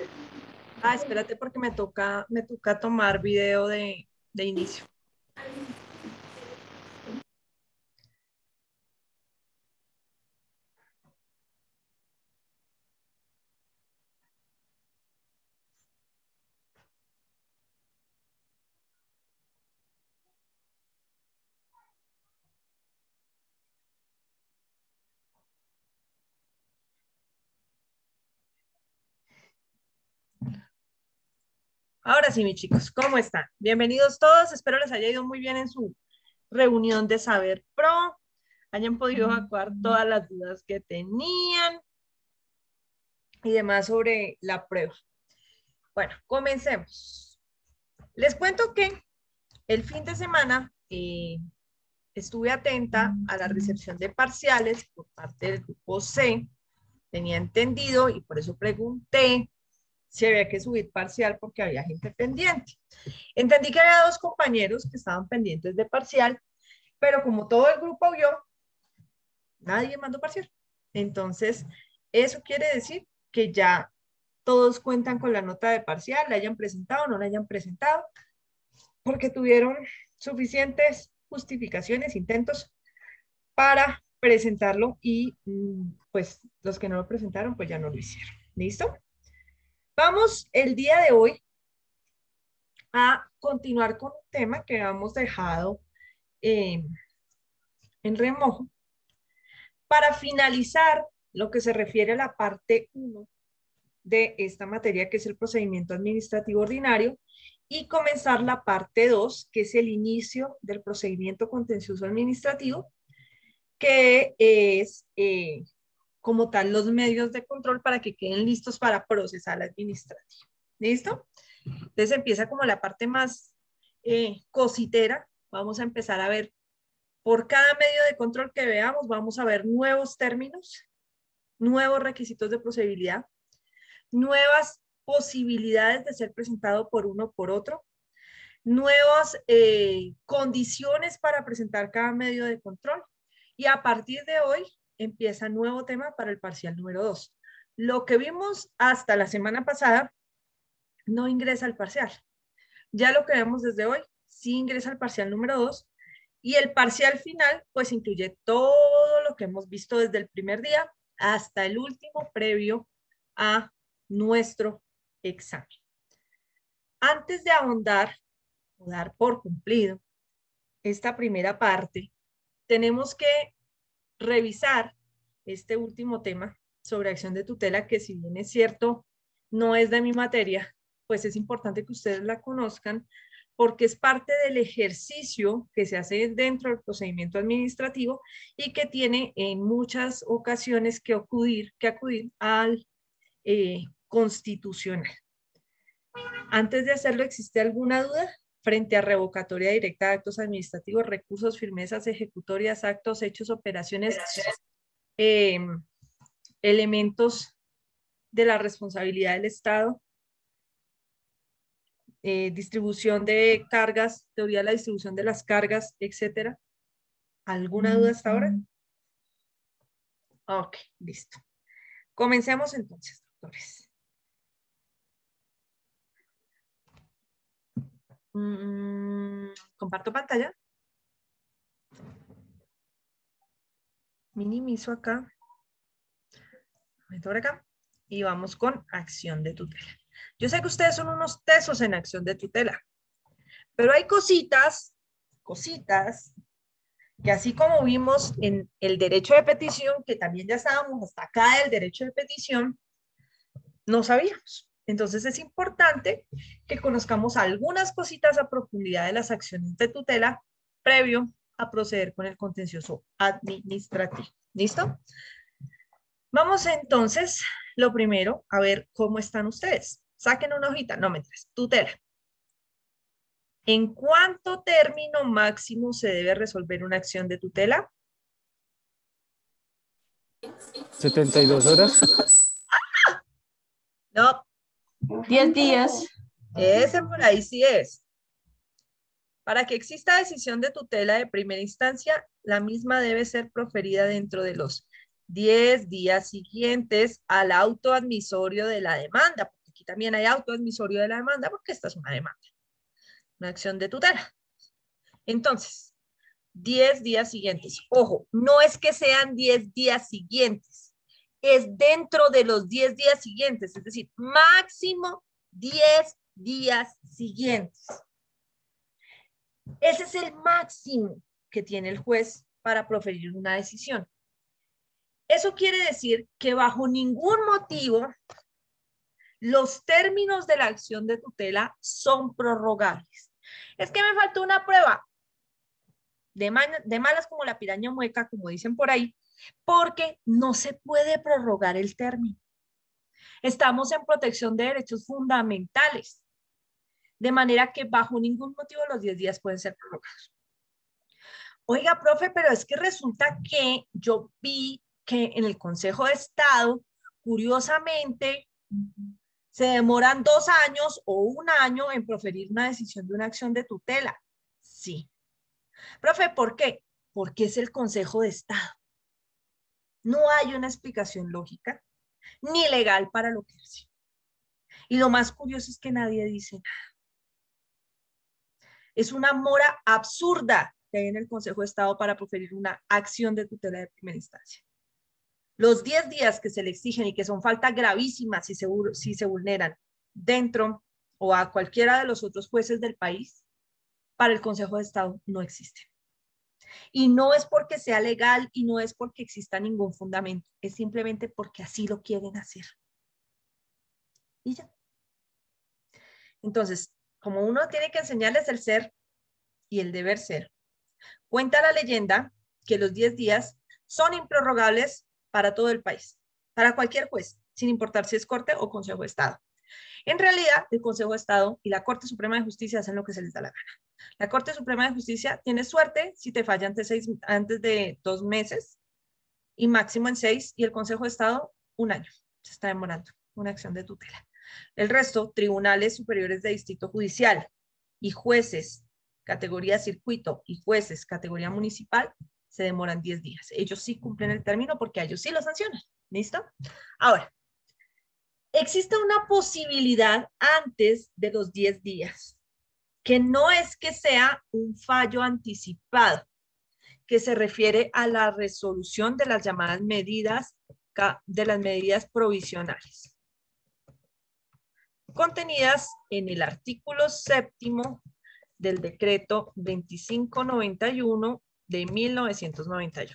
Ah, espérate porque me toca tomar video de inicio. Ahora sí, mis chicos, ¿cómo están? Bienvenidos todos. Espero les haya ido muy bien en su reunión de Saber Pro, hayan podido evacuar todas las dudas que tenían y demás sobre la prueba. Bueno, comencemos. Les cuento que el fin de semana estuve atenta a la recepción de parciales por parte del grupo C. Tenía entendido y por eso pregunté si había que subir parcial porque había gente pendiente. Entendí que había dos compañeros que estaban pendientes de parcial, pero como todo el grupo vio, nadie mandó parcial. Entonces, eso quiere decir que ya todos cuentan con la nota de parcial, la hayan presentado o no la hayan presentado, porque tuvieron suficientes justificaciones, intentos para presentarlo y pues los que no lo presentaron, pues ya no lo hicieron. ¿Listo? Vamos el día de hoy a continuar con un tema que habíamos dejado eh, en remojo para finalizar lo que se refiere a la parte uno de esta materia, que es el procedimiento administrativo ordinario, y comenzar la parte 2, que es el inicio del procedimiento contencioso administrativo, que es como tal los medios de control para que queden listos para procesar la administrativa. ¿Listo? Entonces empieza como la parte más cositera. Vamos a empezar a ver por cada medio de control que veamos, vamos a ver nuevos términos, nuevos requisitos de procedibilidad, nuevas posibilidades de ser presentado por uno o por otro, nuevas condiciones para presentar cada medio de control. Y a partir de hoy empieza nuevo tema para el parcial número 2. Lo que vimos hasta la semana pasada no ingresa al parcial. Ya lo que vemos desde hoy sí ingresa al parcial número 2 y el parcial final pues incluye todo lo que hemos visto desde el primer día hasta el último previo a nuestro examen. Antes de ahondar o dar por cumplido esta primera parte, tenemos que revisar este último tema sobre acción de tutela, que si bien es cierto, no es de mi materia, pues es importante que ustedes la conozcan porque es parte del ejercicio que se hace dentro del procedimiento administrativo y que tiene en muchas ocasiones que acudir al constitucional. Antes de hacerlo, ¿existe alguna duda? Frente a revocatoria directa de actos administrativos, recursos, firmezas, ejecutorias, actos, hechos, operaciones, eh, elementos de la responsabilidad del Estado, distribución de cargas, teoría de la distribución de las cargas, etcétera. ¿Alguna duda hasta ahora? Ok, listo. Comencemos entonces, doctores. Comparto pantalla. Minimizo acá. Meto acá. Y vamos con acción de tutela. Yo sé que ustedes son unos tesos en acción de tutela, pero hay cositas, que así como vimos en el derecho de petición, que también ya estábamos hasta acá del derecho de petición, no sabíamos. Entonces es importante que conozcamos algunas cositas a profundidad de las acciones de tutela previo a proceder con el contencioso administrativo. ¿Listo? Vamos entonces, lo primero, a ver cómo están ustedes. Saquen una hojita, no mentiras, tutela. ¿En cuánto término máximo se debe resolver una acción de tutela? 72 horas. No, 10 días. ese por ahí sí es. Para que exista decisión de tutela de primera instancia, la misma debe ser proferida dentro de los 10 días siguientes al auto admisorio de la demanda, porque aquí también hay auto admisorio de la demanda porque esta es una demanda, una acción de tutela. Entonces, 10 días siguientes. Ojo, no es que sean 10 días siguientes, es dentro de los 10 días siguientes, es decir, máximo 10 días siguientes. Ese es el máximo que tiene el juez para proferir una decisión. Eso quiere decir que bajo ningún motivo los términos de la acción de tutela son prorrogables. Es que me faltó una prueba de malas como la piraña mueca, como dicen por ahí, porque no se puede prorrogar el término. Estamos en protección de derechos fundamentales, de manera que bajo ningún motivo los 10 días pueden ser prorrogados. Oiga, profe, pero es que resulta que yo vi que en el Consejo de Estado, curiosamente, se demoran 2 años o 1 año en proferir una decisión de una acción de tutela. Sí. Profe, ¿por qué? Porque es el Consejo de Estado. No hay una explicación lógica ni legal para lo que hace. Y lo más curioso es que nadie dice nada. Es una mora absurda que hay en el Consejo de Estado para proferir una acción de tutela de primera instancia. Los 10 días que se le exigen y que son faltas gravísimas si se vulneran dentro o a cualquiera de los otros jueces del país, para el Consejo de Estado no existen. Y no es porque sea legal y no es porque exista ningún fundamento, es simplemente porque así lo quieren hacer. Y ya. Entonces, como uno tiene que enseñarles el ser y el deber ser, cuenta la leyenda que los 10 días son improrrogables para todo el país, para cualquier juez, sin importar si es Corte o Consejo de Estado. En realidad, el Consejo de Estado y la Corte Suprema de Justicia hacen lo que se les da la gana. La Corte Suprema de Justicia tiene suerte si te falla antes de 2 meses y máximo en 6, y el Consejo de Estado 1 año. Se está demorando una acción de tutela. El resto, tribunales superiores de distrito judicial y jueces categoría circuito y jueces categoría municipal se demoran 10 días. Ellos sí cumplen el término porque a ellos sí lo sancionan. ¿Listo? Ahora, existe una posibilidad antes de los 10 días, que no es que sea un fallo anticipado, que se refiere a la resolución de las llamadas medidas provisionales, contenidas en el artículo 7º del decreto 2591 de 1991,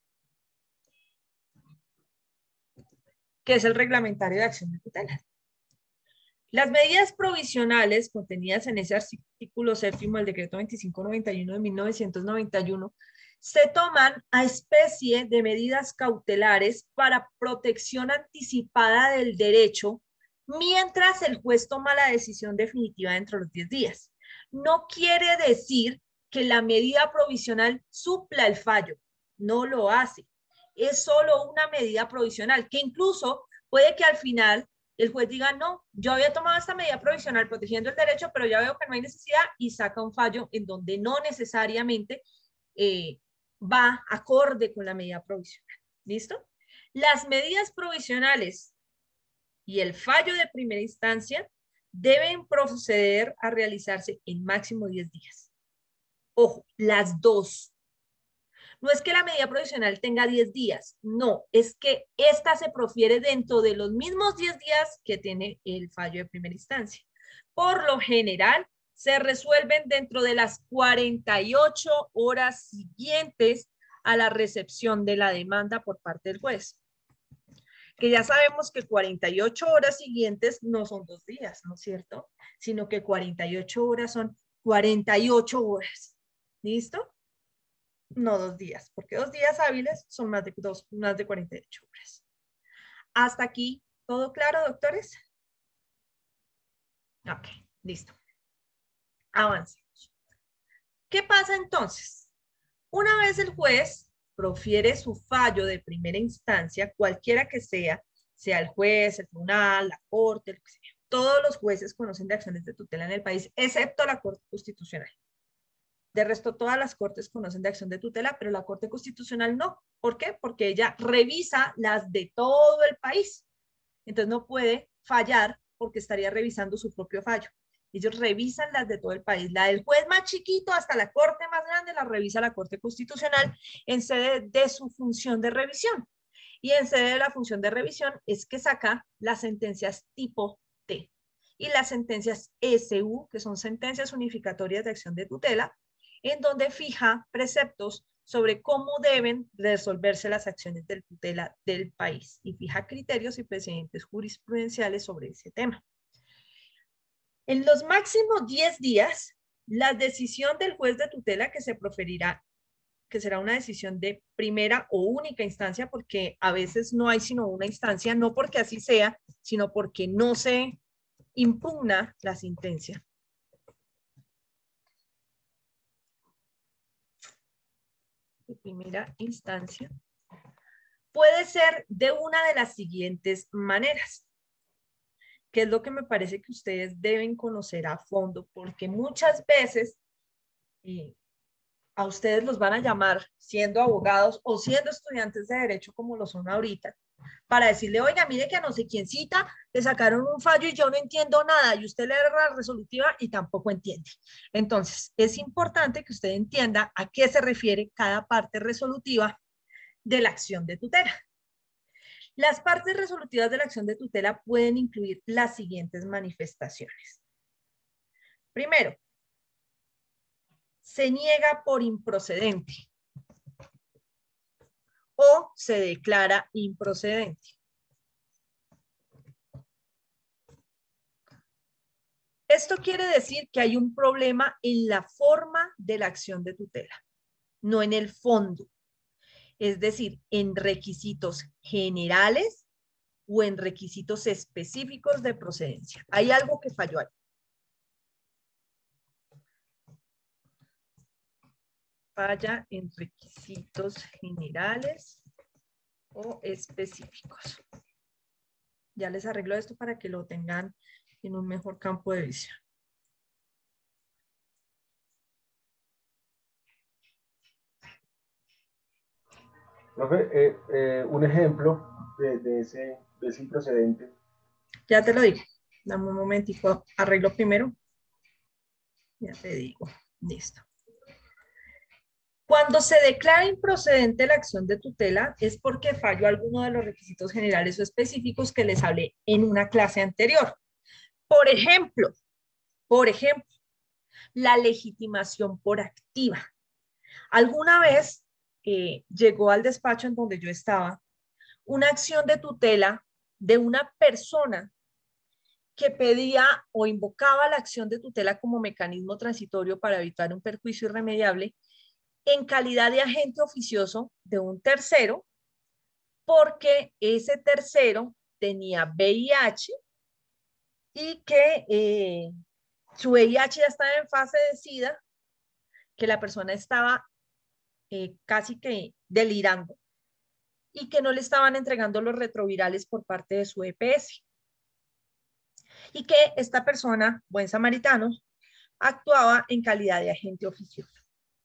que es el reglamentario de acción de tutela. Las medidas provisionales contenidas en ese artículo 7º del decreto 2591 de 1991 se toman a especie de medidas cautelares para protección anticipada del derecho mientras el juez toma la decisión definitiva dentro de los 10 días. No quiere decir que la medida provisional supla el fallo, no lo hace. Es solo una medida provisional, que incluso puede que al final el juez diga, no, yo había tomado esta medida provisional protegiendo el derecho, pero ya veo que no hay necesidad y saca un fallo en donde no necesariamente va acorde con la medida provisional. ¿Listo? Las medidas provisionales y el fallo de primera instancia deben proceder a realizarse en máximo 10 días. Ojo, las dos. No es que la medida provisional tenga 10 días, no, es que esta se profiere dentro de los mismos 10 días que tiene el fallo de primera instancia. Por lo general, se resuelven dentro de las 48 horas siguientes a la recepción de la demanda por parte del juez. Que ya sabemos que 48 horas siguientes no son 2 días, ¿no es cierto? Sino que 48 horas son 48 horas. ¿Listo? No 2 días, porque 2 días hábiles son más de 48 horas. ¿Hasta aquí todo claro, doctores? Ok, listo. Avancemos. ¿Qué pasa entonces? Una vez el juez profiere su fallo de primera instancia, cualquiera que sea el juez, el tribunal, la corte, lo que sea. Todos los jueces conocen de acciones de tutela en el país, excepto la Corte Constitucional. De resto, todas las cortes conocen de acción de tutela, pero la Corte Constitucional no. ¿Por qué? Porque ella revisa las de todo el país. Entonces no puede fallar porque estaría revisando su propio fallo. Ellos revisan las de todo el país. La del juez más chiquito hasta la corte más grande la revisa la Corte Constitucional en sede de su función de revisión. Y en sede de la función de revisión es que saca las sentencias tipo T y las sentencias SU, que son sentencias unificatorias de acción de tutela, en donde fija preceptos sobre cómo deben resolverse las acciones de tutela del país y fija criterios y precedentes jurisprudenciales sobre ese tema. En los máximos 10 días, la decisión del juez de tutela que se proferirá, que será una decisión de primera o única instancia, porque a veces no hay sino una instancia, no porque así sea, sino porque no se impugna la sentencia. De primera instancia, puede ser de una de las siguientes maneras, que es lo que me parece que ustedes deben conocer a fondo, porque muchas veces a ustedes los van a llamar siendo abogados o siendo estudiantes de derecho como lo son ahorita, para decirle, oiga, mire que a no sé quién cita, le sacaron un fallo y yo no entiendo nada, y usted lee la resolutiva y tampoco entiende. Entonces, es importante que usted entienda a qué se refiere cada parte resolutiva de la acción de tutela. Las partes resolutivas de la acción de tutela pueden incluir las siguientes manifestaciones. Primero, se niega por improcedente o se declara improcedente. Esto quiere decir que hay un problema en la forma de la acción de tutela, no en el fondo. Es decir, en requisitos generales o en requisitos específicos de procedencia. Hay algo que falló ahí. Falla en requisitos generales o específicos. Ya les arreglo esto para que lo tengan en un mejor campo de visión. Profe, un ejemplo de ese improcedente. Ya te lo digo. Dame un momentico. Arreglo primero. Ya te digo. Listo. Cuando se declara improcedente la acción de tutela es porque falló alguno de los requisitos generales o específicos que les hablé en una clase anterior. Por ejemplo, la legitimación por activa. Alguna vez llegó al despacho en donde yo estaba una acción de tutela de una persona que pedía o invocaba la acción de tutela como mecanismo transitorio para evitar un perjuicio irremediable en calidad de agente oficioso de un tercero, porque ese tercero tenía VIH y que su VIH ya estaba en fase de SIDA, que la persona estaba casi que delirando y que no le estaban entregando los retrovirales por parte de su EPS. Y que esta persona, buen samaritano, actuaba en calidad de agente oficioso.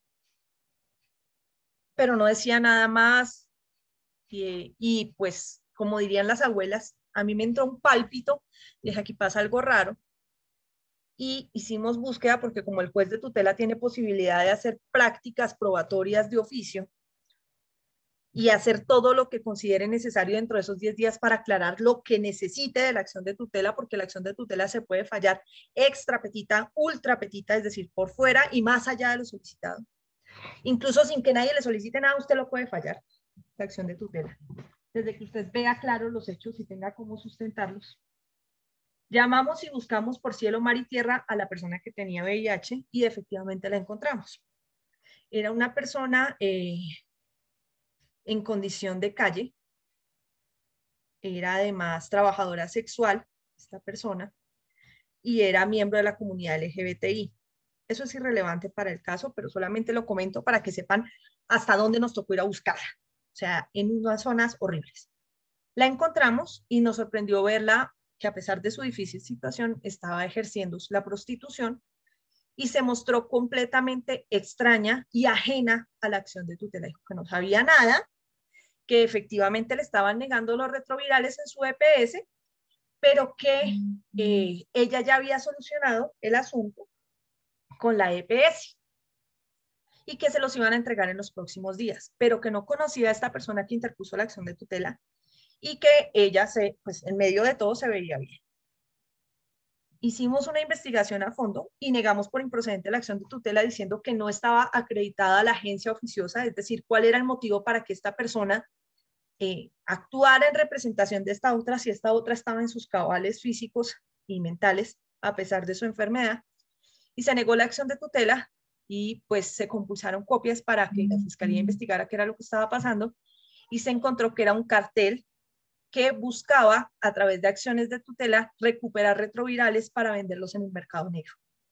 Pero no decía nada más y pues, como dirían las abuelas, a mí me entró un pálpito, dije, aquí pasa algo raro, y hicimos búsqueda porque como el juez de tutela tiene posibilidad de hacer prácticas probatorias de oficio y hacer todo lo que considere necesario dentro de esos 10 días para aclarar lo que necesite de la acción de tutela, porque la acción de tutela se puede fallar extra petita, ultra petita, es decir, por fuera y más allá de lo solicitado. Incluso sin que nadie le solicite nada, usted lo puede fallar, la acción de tutela. Desde que usted vea claros los hechos y tenga cómo sustentarlos. Llamamos y buscamos por cielo, mar y tierra a la persona que tenía VIH y efectivamente la encontramos. Era una persona en condición de calle, era además trabajadora sexual, esta persona, y era miembro de la comunidad LGBTI. Eso es irrelevante para el caso, pero solamente lo comento para que sepan hasta dónde nos tocó ir a buscarla. O sea, en unas zonas horribles. La encontramos y nos sorprendió verla que a pesar de su difícil situación estaba ejerciendo la prostitución y se mostró completamente extraña y ajena a la acción de tutela. Dijo que no sabía nada, que efectivamente le estaban negando los retrovirales en su EPS, pero que ella ya había solucionado el asunto con la EPS y que se los iban a entregar en los próximos días, pero que no conocía a esta persona que interpuso la acción de tutela y que ella pues en medio de todo se veía bien. Hicimos una investigación a fondo y negamos por improcedente la acción de tutela diciendo que no estaba acreditada la agencia oficiosa, es decir, cuál era el motivo para que esta persona actuara en representación de esta otra si esta otra estaba en sus cabales físicos y mentales a pesar de su enfermedad, y se negó la acción de tutela y pues se compulsaron copias para que la fiscalía investigara qué era lo que estaba pasando y se encontró que era un cartel que buscaba a través de acciones de tutela recuperar retrovirales para venderlos en el mercado negro.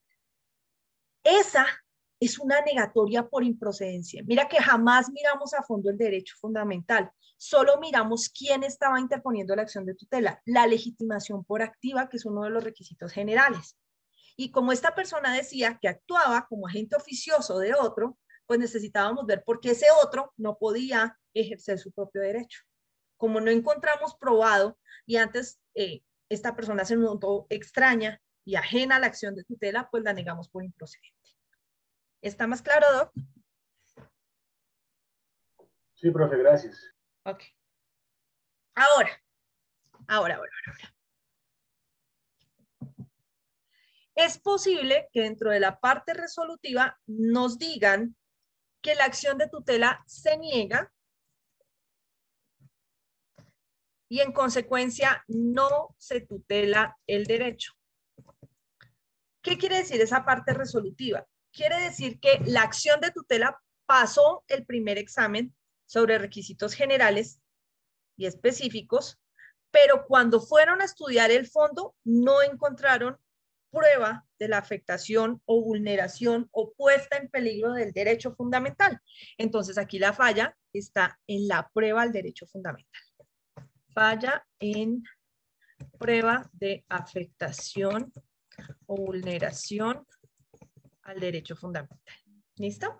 Esa es una negatoria por improcedencia. Mira que jamás miramos a fondo el derecho fundamental, solo miramos quién estaba interponiendo la acción de tutela, la legitimación por activa, que es uno de los requisitos generales. Y como esta persona decía que actuaba como agente oficioso de otro, pues necesitábamos ver por qué ese otro no podía ejercer su propio derecho. Como no encontramos probado y antes esta persona se notó extraña y ajena a la acción de tutela, pues la negamos por improcedente. ¿Está más claro, Doc? Sí, profe, gracias. Ok. Ahora. Es posible que dentro de la parte resolutiva nos digan que la acción de tutela se niega y en consecuencia no se tutela el derecho. ¿Qué quiere decir esa parte resolutiva? Quiere decir que la acción de tutela pasó el primer examen sobre requisitos generales y específicos, pero cuando fueron a estudiar el fondo no encontraron prueba de la afectación o vulneración o puesta en peligro del derecho fundamental. Entonces aquí la falla está en la prueba del derecho fundamental. Falla en prueba de afectación o vulneración al derecho fundamental. ¿Listo?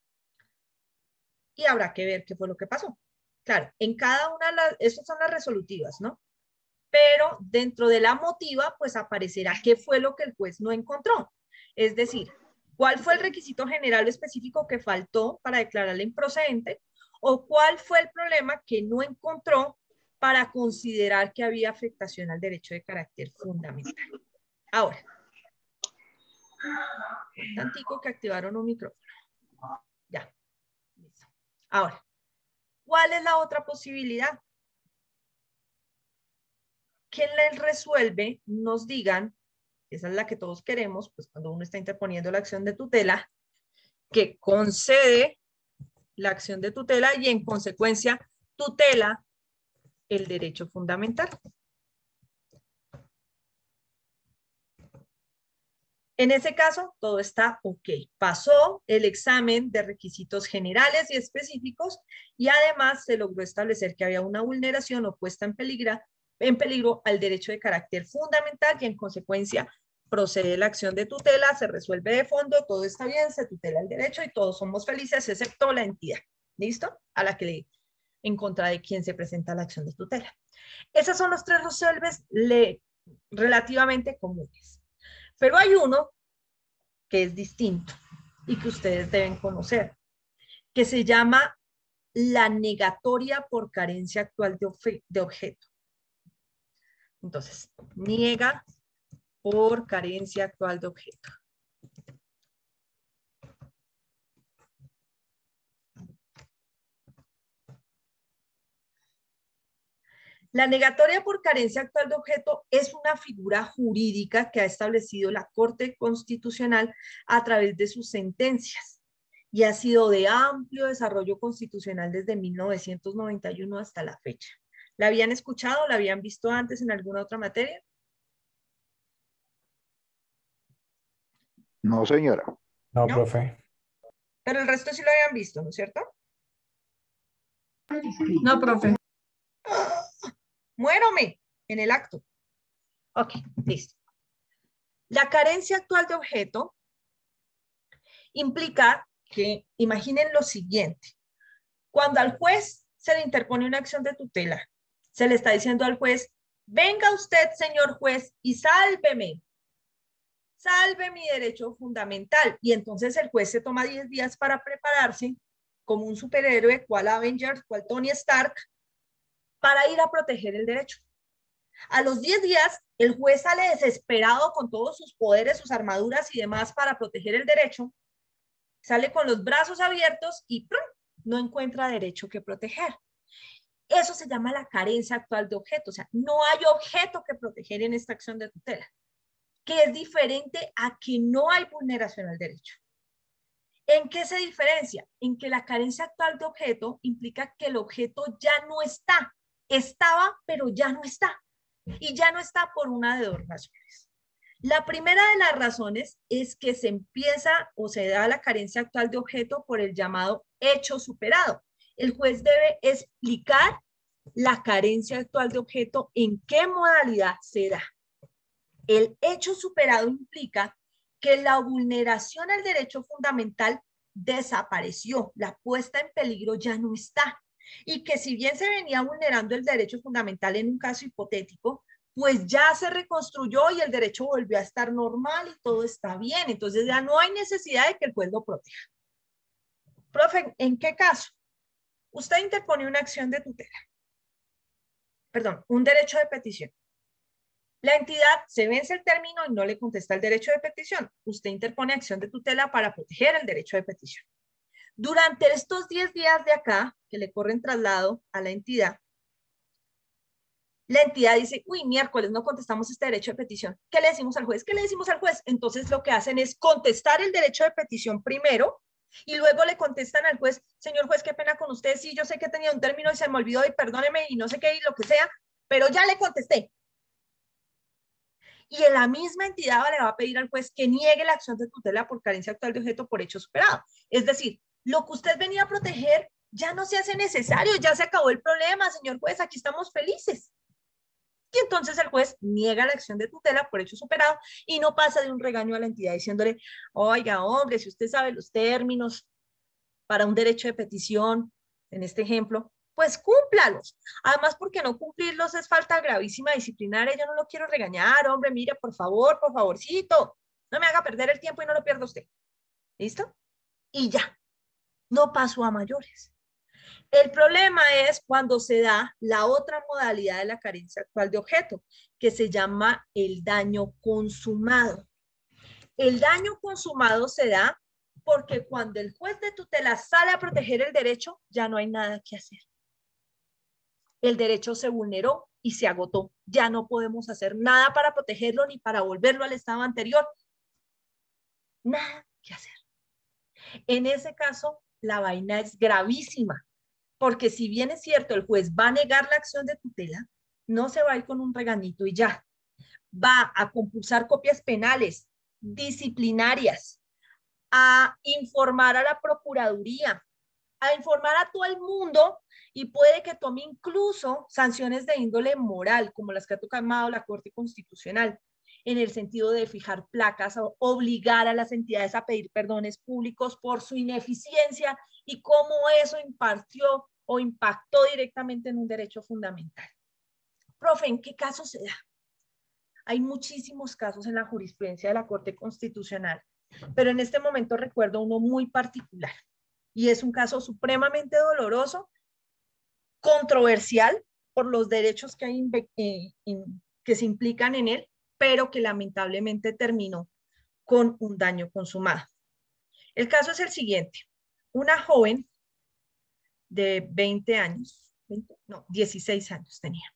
Y habrá que ver qué fue lo que pasó. Claro, en cada una de las, estas son las resolutivas, ¿no? Pero dentro de la motiva, pues aparecerá qué fue lo que el juez no encontró. Es decir, cuál fue el requisito general específico que faltó para declararla improcedente o cuál fue el problema que no encontró para considerar que había afectación al derecho de carácter fundamental. Ahora, tantico que activaron un micrófono. Ya, listo. Ahora, ¿cuál es la otra posibilidad? Que les resuelve, nos digan, esa es la que todos queremos, pues cuando uno está interponiendo la acción de tutela, que concede la acción de tutela y en consecuencia tutela el derecho fundamental. En ese caso, todo está ok. Pasó el examen de requisitos generales y específicos y además se logró establecer que había una vulneración o puesta en peligro al derecho de carácter fundamental y en consecuencia procede la acción de tutela, se resuelve de fondo, todo está bien, se tutela el derecho y todos somos felices excepto la entidad. ¿Listo? A la que en contra de quien se presenta la acción de tutela. Esos son los tres resuelves relativamente comunes. Pero hay uno que es distinto y que ustedes deben conocer, que se llama la negatoria por carencia actual de objeto. Entonces, niega por carencia actual de objeto. La negatoria por carencia actual de objeto es una figura jurídica que ha establecido la Corte Constitucional a través de sus sentencias y ha sido de amplio desarrollo constitucional desde 1991 hasta la fecha. ¿La habían escuchado? ¿La habían visto antes en alguna otra materia? No, señora. No, ¿No? profe. Pero el resto sí lo habían visto, ¿no es cierto? No, profe. Muérome en el acto. Ok, listo. La carencia actual de objeto implica que, imaginen lo siguiente, cuando al juez se le interpone una acción de tutela, se le está diciendo al juez, venga usted, señor juez, y sálveme. Salve mi derecho fundamental. Y entonces el juez se toma 10 días para prepararse como un superhéroe, cual Avengers, cual Tony Stark, para ir a proteger el derecho. A los 10 días, el juez sale desesperado con todos sus poderes, sus armaduras y demás para proteger el derecho, sale con los brazos abiertos y ¡prum!, no encuentra derecho que proteger. Eso se llama la carencia actual de objeto, o sea, no hay objeto que proteger en esta acción de tutela, que es diferente a que no hay vulneración al derecho. ¿En qué se diferencia? En que la carencia actual de objeto implica que el objeto ya no está. Estaba, pero ya no está. Y ya no está por una de dos razones. La primera de las razones es que se empieza o se da la carencia actual de objeto por el llamado hecho superado. El juez debe explicar la carencia actual de objeto, en qué modalidad se da. El hecho superado implica que la vulneración al derecho fundamental desapareció, la puesta en peligro ya no está, y que si bien se venía vulnerando el derecho fundamental en un caso hipotético, pues ya se reconstruyó y el derecho volvió a estar normal y todo está bien, entonces ya no hay necesidad de que el juez lo proteja. Profe, ¿en qué caso? Usted interpone una acción de tutela, perdón, un derecho de petición. La entidad se vence el término y no le contesta el derecho de petición. Usted interpone acción de tutela para proteger el derecho de petición. Durante estos 10 días de acá, que le corren traslado a la entidad dice, uy, miércoles no contestamos este derecho de petición. ¿Qué le decimos al juez? ¿Qué le decimos al juez? Entonces lo que hacen es contestar el derecho de petición primero y luego le contestan al juez, señor juez, qué pena con usted, sí, yo sé que tenía un término y se me olvidó y perdóneme y no sé qué y lo que sea, pero ya le contesté. Y en la misma entidad le va a pedir al juez que niegue la acción de tutela por carencia actual de objeto por hecho superado. Es decir, lo que usted venía a proteger ya no se hace necesario, ya se acabó el problema, señor juez, aquí estamos felices. Y entonces el juez niega la acción de tutela por hecho superado y no pasa de un regaño a la entidad diciéndole, oiga, hombre, si usted sabe los términos para un derecho de petición, en este ejemplo, pues cúmplalos. Además, porque no cumplirlos es falta gravísima disciplinaria, yo no lo quiero regañar, hombre, mire, por favor, por favorcito, no me haga perder el tiempo y no lo pierda usted. ¿Listo? Y ya, no pasó a mayores. El problema es cuando se da la otra modalidad de la carencia actual de objeto, que se llama el daño consumado. El daño consumado se da porque cuando el juez de tutela sale a proteger el derecho, ya no hay nada que hacer. El derecho se vulneró y se agotó. Ya no podemos hacer nada para protegerlo ni para volverlo al estado anterior. Nada que hacer. En ese caso, la vaina es gravísima, porque si bien es cierto, el juez va a negar la acción de tutela, no se va a ir con un regañito y ya. Va a compulsar copias penales, disciplinarias, a informar a la Procuraduría, a informar a todo el mundo y puede que tome incluso sanciones de índole moral, como las que ha tomado la Corte Constitucional, en el sentido de fijar placas o obligar a las entidades a pedir perdones públicos por su ineficiencia y cómo eso impartió o impactó directamente en un derecho fundamental. Profe, ¿en qué caso se da? Hay muchísimos casos en la jurisprudencia de la Corte Constitucional, pero en este momento recuerdo uno muy particular y es un caso supremamente doloroso, controversial por los derechos que, que se implican en él, pero que lamentablemente terminó con un daño consumado. El caso es el siguiente. Una joven de 20 años, 16 años tenía.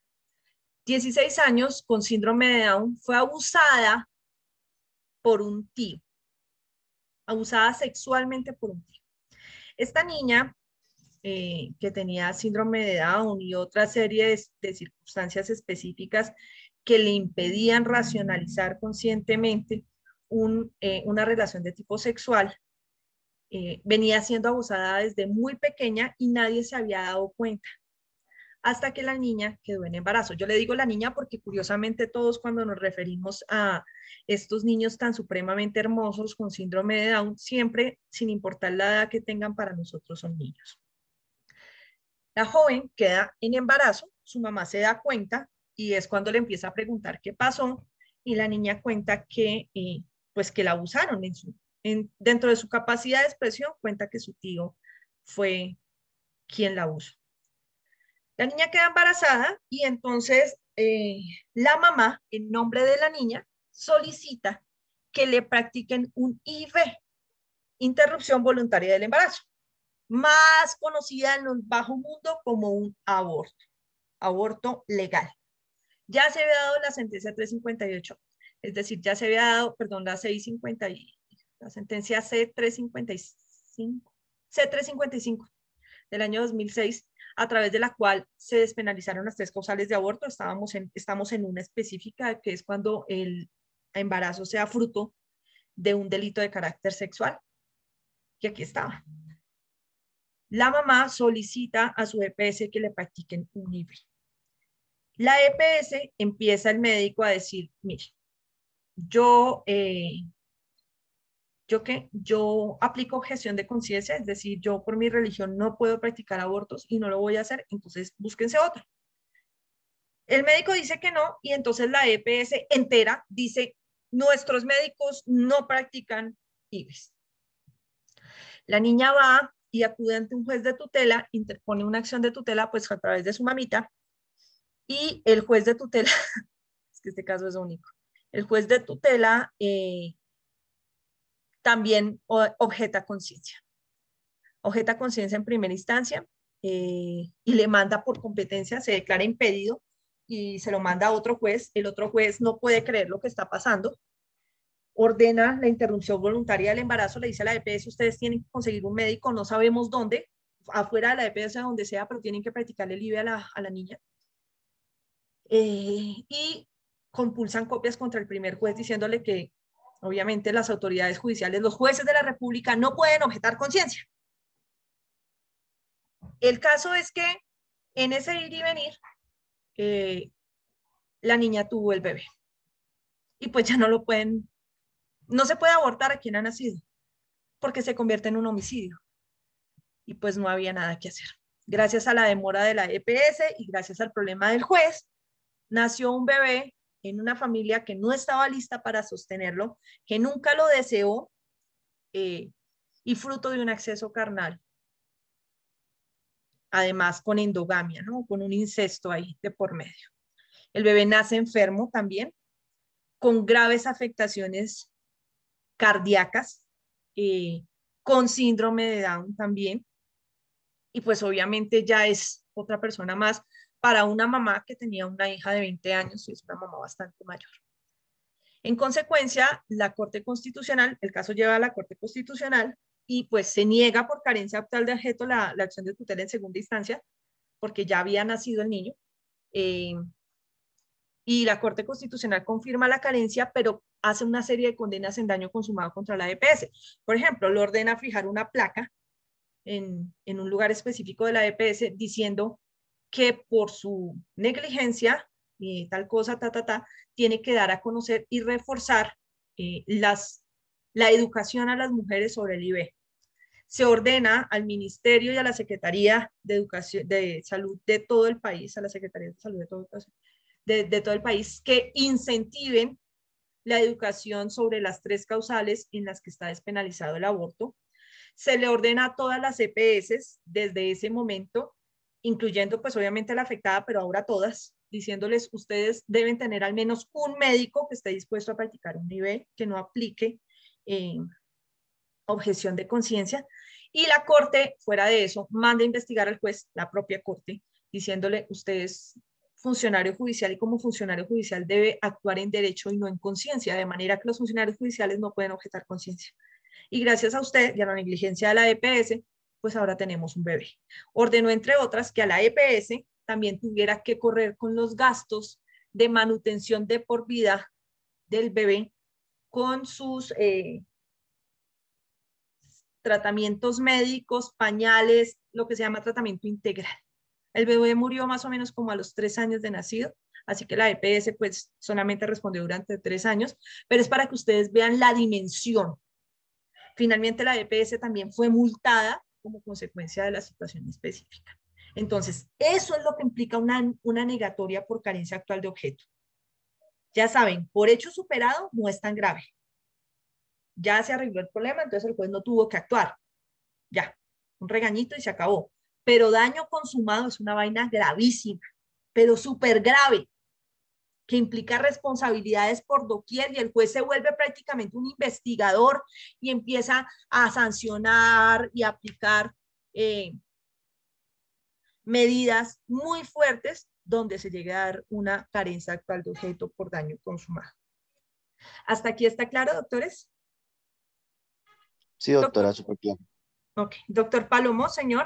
16 años con síndrome de Down, fue abusada por un tío, abusada sexualmente por un tío. Esta niña, que tenía síndrome de Down y otra serie de circunstancias específicas que le impedían racionalizar conscientemente una relación de tipo sexual, venía siendo abusada desde muy pequeña y nadie se había dado cuenta, hasta que la niña quedó en embarazo. Yo le digo la niña porque curiosamente todos cuando nos referimos a estos niños tan supremamente hermosos con síndrome de Down, siempre, sin importar la edad que tengan, para nosotros son niños. La joven queda en embarazo, su mamá se da cuenta y es cuando le empieza a preguntar qué pasó y la niña cuenta que, pues que la abusaron dentro de su capacidad de expresión, cuenta que su tío fue quien la abusó. La niña queda embarazada y entonces la mamá, en nombre de la niña, solicita que le practiquen un IV, interrupción voluntaria del embarazo, más conocida en el bajo mundo como un aborto legal. Ya se había dado la sentencia 358, es decir, ya se había dado, perdón, la 650 la sentencia C355, C355 del año 2006, a través de la cual se despenalizaron las tres causales de aborto. Estamos en una específica que es cuando el embarazo sea fruto de un delito de carácter sexual, que aquí estaba. La mamá solicita a su EPS que le practiquen un IV. La EPS empieza el médico a decir, mire, yo yo aplico objeción de conciencia, es decir, yo por mi religión no puedo practicar abortos y no lo voy a hacer, entonces búsquense otro. El médico dice que no y entonces la EPS entera dice, nuestros médicos no practican IVs. La niña va y acude ante un juez de tutela, interpone una acción de tutela pues a través de su mamita y el juez de tutela, es que este caso es único, el juez de tutela también objeta conciencia. Objeta conciencia en primera instancia y le manda por competencia, se declara impedido y se lo manda a otro juez. El otro juez no puede creer lo que está pasando, ordena la interrupción voluntaria del embarazo, le dice a la EPS, ustedes tienen que conseguir un médico, no sabemos dónde, afuera de la EPS, donde sea, pero tienen que practicarle el IV a la niña. Y compulsan copias contra el primer juez diciéndole que obviamente las autoridades judiciales, los jueces de la República no pueden objetar conciencia. El caso es que en ese ir y venir, la niña tuvo el bebé. Y pues ya no se puede abortar a quien ha nacido, porque se convierte en un homicidio. Y pues no había nada que hacer. Gracias a la demora de la EPS y gracias al problema del juez, nació un bebé en una familia que no estaba lista para sostenerlo, que nunca lo deseó y fruto de un acceso carnal. Además con endogamia, ¿no? Con un incesto ahí de por medio. El bebé nace enfermo también, con graves afectaciones cardíacas, con síndrome de Down también, y pues obviamente ya es otra persona más para una mamá que tenía una hija de 20 años, y es una mamá bastante mayor. En consecuencia, la Corte Constitucional, el caso lleva a la Corte Constitucional, y pues se niega por carencia actual de objeto la acción de tutela en segunda instancia, porque ya había nacido el niño, y la Corte Constitucional confirma la carencia, pero hace una serie de condenas en daño consumado contra la EPS. Por ejemplo, le ordena fijar una placa en un lugar específico de la EPS diciendo que por su negligencia, tal cosa, tiene que dar a conocer y reforzar la educación a las mujeres sobre el IV. Se ordena al Ministerio y a la Secretaría de Educación, de Salud de todo el país, a la Secretaría de Salud de todo el país, que incentiven la educación sobre las tres causales en las que está despenalizado el aborto. Se le ordena a todas las EPS desde ese momento, incluyendo pues obviamente a la afectada, pero ahora todas, diciéndoles ustedes deben tener al menos un médico que esté dispuesto a practicar un IV, que no aplique objeción de conciencia. Y la Corte, fuera de eso, manda a investigar al juez, la propia Corte, diciéndole ustedes funcionario judicial y como funcionario judicial debe actuar en derecho y no en conciencia, de manera que los funcionarios judiciales no pueden objetar conciencia. Y gracias a usted y a la negligencia de la EPS, pues ahora tenemos un bebé. Ordenó, entre otras, que a la EPS también tuviera que correr con los gastos de manutención de por vida del bebé con sus tratamientos médicos, pañales, lo que se llama tratamiento integral. El bebé murió más o menos como a los 3 años de nacido, así que la EPS pues solamente respondió durante 3 años, pero es para que ustedes vean la dimensión. Finalmente la EPS también fue multada como consecuencia de la situación específica. Entonces, eso es lo que implica una negatoria por carencia actual de objeto. Ya saben, por hecho superado no es tan grave. Ya se arregló el problema, entonces el juez no tuvo que actuar. Ya, un regañito y se acabó. Pero daño consumado es una vaina gravísima, pero súper grave, que implica responsabilidades por doquier y el juez se vuelve prácticamente un investigador y empieza a sancionar y aplicar medidas muy fuertes donde se llegue a dar una carencia actual de objeto por daño consumado. ¿Hasta aquí está claro, doctores? Sí, doctora, Doctor, súper claro. ok. Doctor Palomo, señor.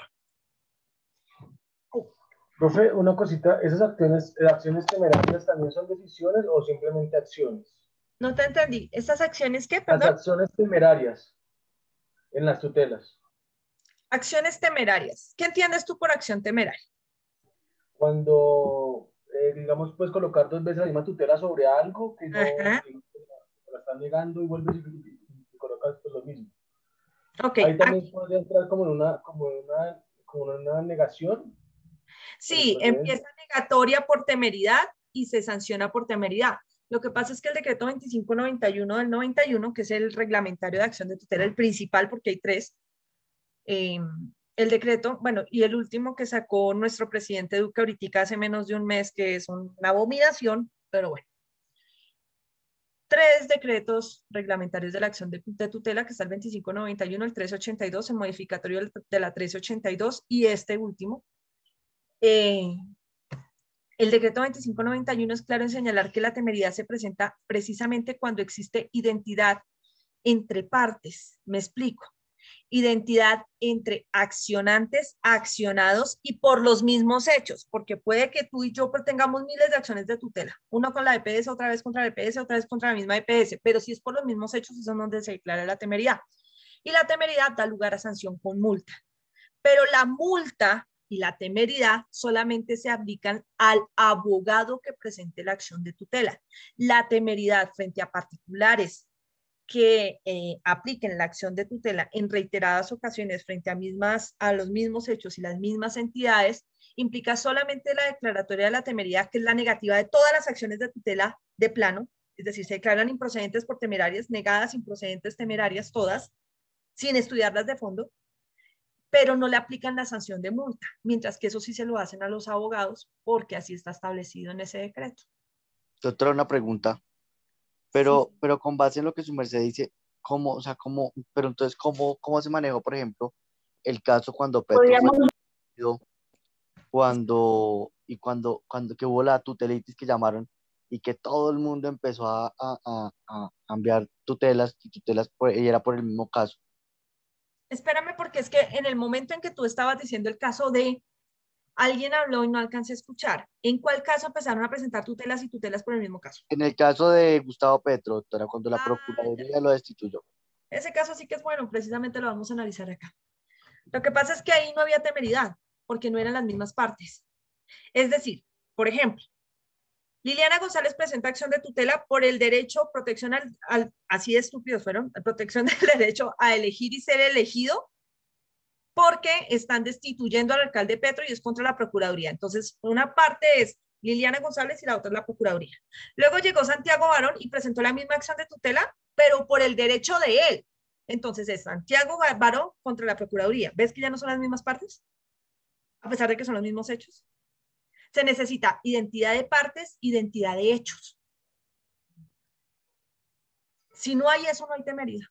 Profe, una cosita, ¿esas acciones temerarias también son decisiones o simplemente acciones? No te entendí. ¿Estas acciones qué, Las perdón? acciones temerarias en las tutelas. Acciones temerarias. ¿Qué entiendes tú por acción temeraria? Cuando, digamos, puedes colocar dos veces la misma tutela sobre algo que no, Ajá. que la están negando y vuelves y colocas pues, lo mismo. Ok. Ahí también podría entrar como en una negación del Sí, procedente. empieza negatoria por temeridad y se sanciona por temeridad. Lo que pasa es que el decreto 2591 del 91, que es el reglamentario de acción de tutela, el principal, porque hay tres, eh, el decreto, bueno, y el último que sacó nuestro presidente Duque ahorita hace menos de un mes, que es una abominación, pero bueno. Tres decretos reglamentarios de la acción de tutela, que está el 2591, el 382, el modificatorio de la 382 y este último. El decreto 2591 es claro en señalar que la temeridad se presenta precisamente cuando existe identidad entre partes. Me explico. Identidad entre accionantes, accionados y por los mismos hechos, porque puede que tú y yo tengamos miles de acciones de tutela, uno con la EPS, otra vez contra la EPS, otra vez contra la misma EPS, pero si es por los mismos hechos, eso es donde se declara la temeridad. Y la temeridad da lugar a sanción con multa. Pero la multa y la temeridad solamente se aplican al abogado que presente la acción de tutela. La temeridad frente a particulares que apliquen la acción de tutela en reiteradas ocasiones frente a los mismos hechos y las mismas entidades, implica solamente la declaratoria de la temeridad, que es la negativa de todas las acciones de tutela de plano, es decir, se declaran improcedentes por temerarias, negadas, improcedentes, temerarias, todas, sin estudiarlas de fondo, pero no le aplican la sanción de multa, mientras que eso sí se lo hacen a los abogados, porque así está establecido en ese decreto. Doctora, una pregunta, Sí. pero con base en lo que su merced dice, ¿cómo, o sea, pero entonces, cómo se manejó, por ejemplo, el caso cuando Petro fue Podríamos, detenido, cuando que hubo la tutelitis que llamaron y que todo el mundo empezó a enviar tutelas y y era por el mismo caso? Espérame, porque es que en el momento en que tú estabas diciendo el caso de alguien habló y no alcancé a escuchar, ¿en cuál caso empezaron a presentar tutelas y tutelas por el mismo caso? En el caso de Gustavo Petro, doctora, cuando la Ya. Procuraduría lo destituyó. Ese caso sí que es bueno, precisamente lo vamos a analizar acá. Lo que pasa es que ahí no había temeridad, porque no eran las mismas partes. Es decir, por ejemplo, Liliana González presenta acción de tutela por el derecho, protección así de estúpidos fueron, protección del derecho a elegir y ser elegido, porque están destituyendo al alcalde Petro y es contra la Procuraduría. Entonces, una parte es Liliana González y la otra es la Procuraduría. Luego llegó Santiago Barón y presentó la misma acción de tutela, pero por el derecho de él. Entonces es Santiago Barón contra la Procuraduría. ¿Ves que ya no son las mismas partes? A pesar de que son los mismos hechos. Se necesita identidad de partes, identidad de hechos. Si no hay eso, no hay temeridad.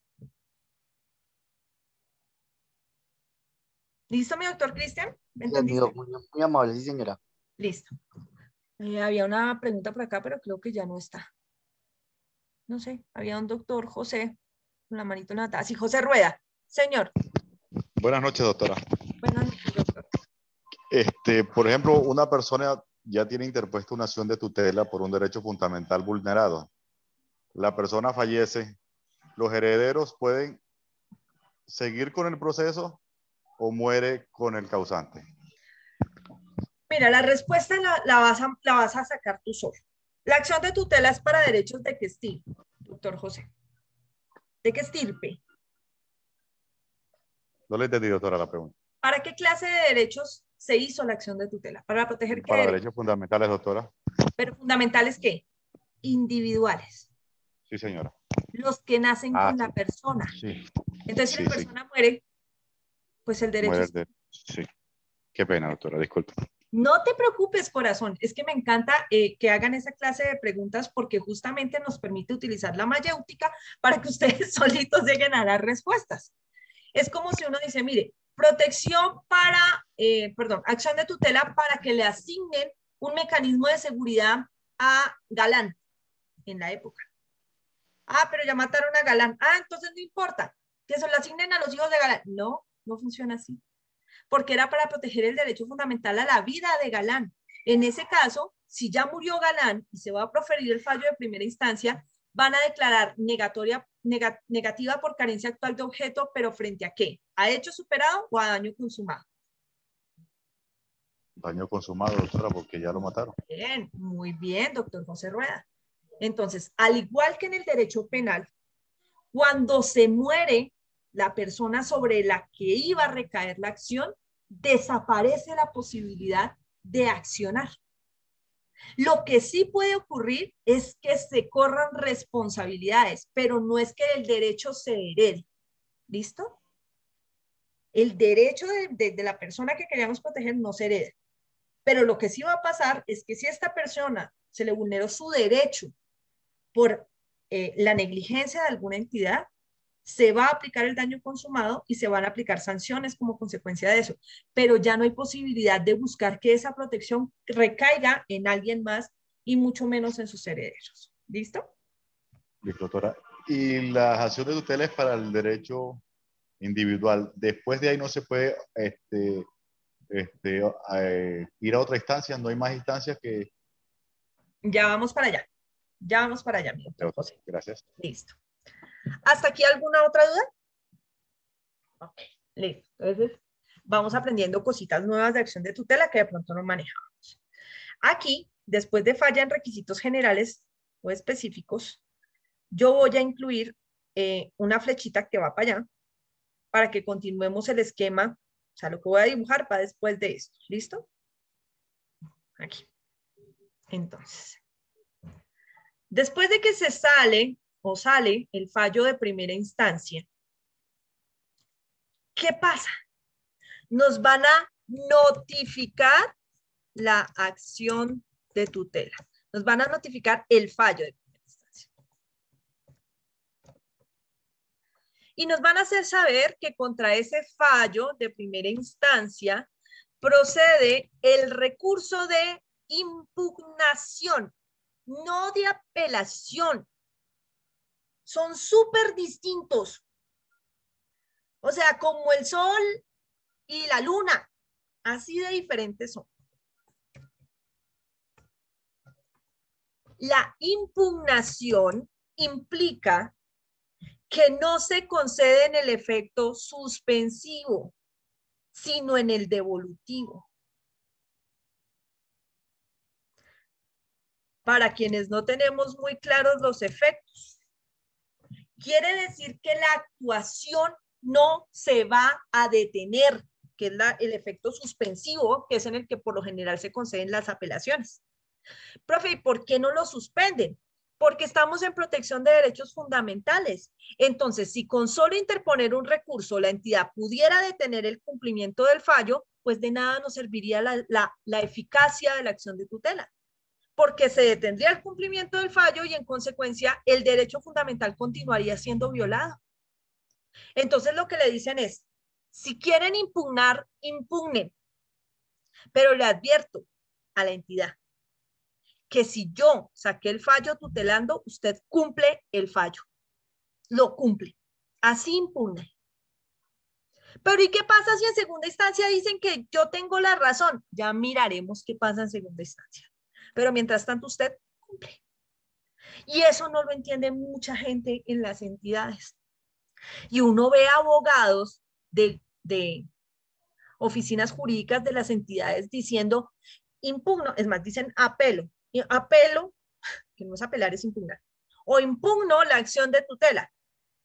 ¿Listo, mi doctor Cristian? ¿Me entendiste? Muy amable, sí, señora. Listo. Había una pregunta por acá, pero creo que ya no está. No sé, había un doctor José, con la manito levantada. Sí, José Rueda. Señor. Buenas noches, doctora. Buenas noches, doctor. Por ejemplo, una persona ya tiene interpuesta una acción de tutela por un derecho fundamental vulnerado. La persona fallece. ¿Los herederos pueden seguir con el proceso o muere con el causante? Mira, la respuesta la vas a sacar tú solo. La acción de tutela es para derechos de qué estilo, doctor José. ¿De qué estirpe? No le entendí, doctora, la pregunta. ¿Para qué clase de derechos se hizo la acción de tutela? ¿Para proteger qué Para derechos? derechos fundamentales, doctora. Pero fundamentales, ¿qué? Individuales. Sí, señora. Los que nacen Ah, con la sí. persona. Sí, Entonces, si sí, la sí. persona muere, pues el derecho Muere es... sí. Qué pena, doctora, disculpe. No te preocupes, corazón. Es que me encanta que hagan esa clase de preguntas porque justamente nos permite utilizar la mayéutica para que ustedes solitos lleguen a las respuestas. Es como si uno dice, mire, protección para, acción de tutela para que le asignen un mecanismo de seguridad a Galán en la época. Ah, pero ya mataron a Galán. Ah, entonces no importa que se lo asignen a los hijos de Galán. No, no funciona así. Porque era para proteger el derecho fundamental a la vida de Galán. En ese caso, si ya murió Galán y se va a proferir el fallo de primera instancia, van a declarar negativa por carencia actual de objeto, pero ¿frente a qué? ¿A hecho superado o a daño consumado? Daño consumado, doctora, porque ya lo mataron. Bien, muy bien, doctor José Rueda. Entonces, al igual que en el derecho penal, cuando se muere la persona sobre la que iba a recaer la acción, desaparece la posibilidad de accionar. Lo que sí puede ocurrir es que se corran responsabilidades, pero no es que el derecho se herede. ¿Listo? El derecho de la persona que queríamos proteger no se hereda. Pero lo que sí va a pasar es que si a esta persona se le vulneró su derecho por la negligencia de alguna entidad, se va a aplicar el daño consumado y se van a aplicar sanciones como consecuencia de eso. Pero ya no hay posibilidad de buscar que esa protección recaiga en alguien más y mucho menos en sus herederos. ¿Listo? Listo, doctora. Y la acción de tutela es para el derecho individual. Después de ahí no se puede ir a otra instancia, no hay más instancias que... Ya vamos para allá. Ya vamos para allá, mi doctor José. Gracias. Listo. ¿Hasta aquí alguna otra duda? Ok, listo. Entonces, vamos aprendiendo cositas nuevas de acción de tutela que de pronto no manejamos. Aquí, después de falla en requisitos generales o específicos, yo voy a incluir una flechita que va para allá para que continuemos el esquema. O sea, lo que voy a dibujar va después de esto. ¿Listo? Aquí. Entonces, después de que se sale el fallo de primera instancia, ¿qué pasa? Nos van a notificar la acción de tutela. Nos van a notificar el fallo de primera instancia. Y nos van a hacer saber que contra ese fallo de primera instancia procede el recurso de impugnación, no de apelación. Son súper distintos. O sea, como el sol y la luna, así de diferentes son. La impugnación implica que no se concede en el efecto suspensivo, sino en el devolutivo. Para quienes no tenemos muy claros los efectos, quiere decir que la actuación no se va a detener, que es el efecto suspensivo, que es en el que por lo general se conceden las apelaciones. Profe, ¿y por qué no lo suspenden? Porque estamos en protección de derechos fundamentales. Entonces, si con solo interponer un recurso la entidad pudiera detener el cumplimiento del fallo, pues de nada nos serviría la eficacia de la acción de tutela, porque se detendría el cumplimiento del fallo y en consecuencia el derecho fundamental continuaría siendo violado. Entonces, lo que le dicen es, si quieren impugnar, impugnen, pero le advierto a la entidad que si yo saqué el fallo tutelando, usted cumple el fallo. Lo cumple. Así impugne. Pero ¿y qué pasa si en segunda instancia dicen que yo tengo la razón? Ya miraremos qué pasa en segunda instancia. Pero mientras tanto usted cumple. Y eso no lo entiende mucha gente en las entidades. Y uno ve abogados de oficinas jurídicas de las entidades diciendo impugno, es más, dicen apelo. Y apelo, que no es apelar, es impugnar. O impugno la acción de tutela.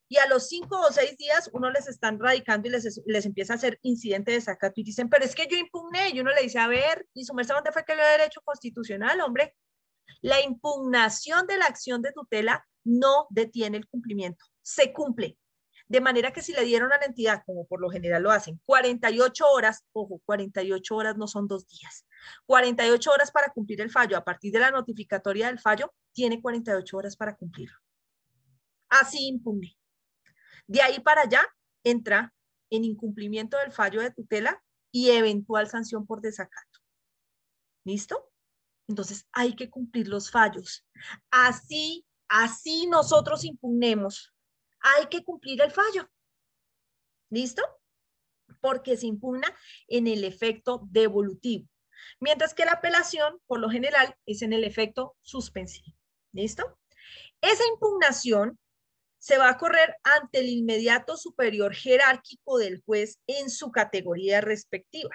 y a los 5 o 6 días uno les están radicando y les empieza a hacer incidente de desacato y dicen, pero es que yo impugné, y uno le dice, a ver, ¿y su merced dónde fue que le dio derecho constitucional, hombre? La impugnación de la acción de tutela no detiene el cumplimiento, se cumple. De manera que si le dieron a la entidad, como por lo general lo hacen, 48 horas, ojo, 48 horas no son 2 días, 48 horas para cumplir el fallo, a partir de la notificatoria del fallo, tiene 48 horas para cumplirlo. Así impugne. De ahí para allá entra en incumplimiento del fallo de tutela y eventual sanción por desacato. ¿Listo? Entonces hay que cumplir los fallos. Así nosotros impugnemos. Hay que cumplir el fallo. ¿Listo? Porque se impugna en el efecto devolutivo. Mientras que la apelación, por lo general, es en el efecto suspensivo. ¿Listo? Esa impugnación se va a correr ante el inmediato superior jerárquico del juez en su categoría respectiva.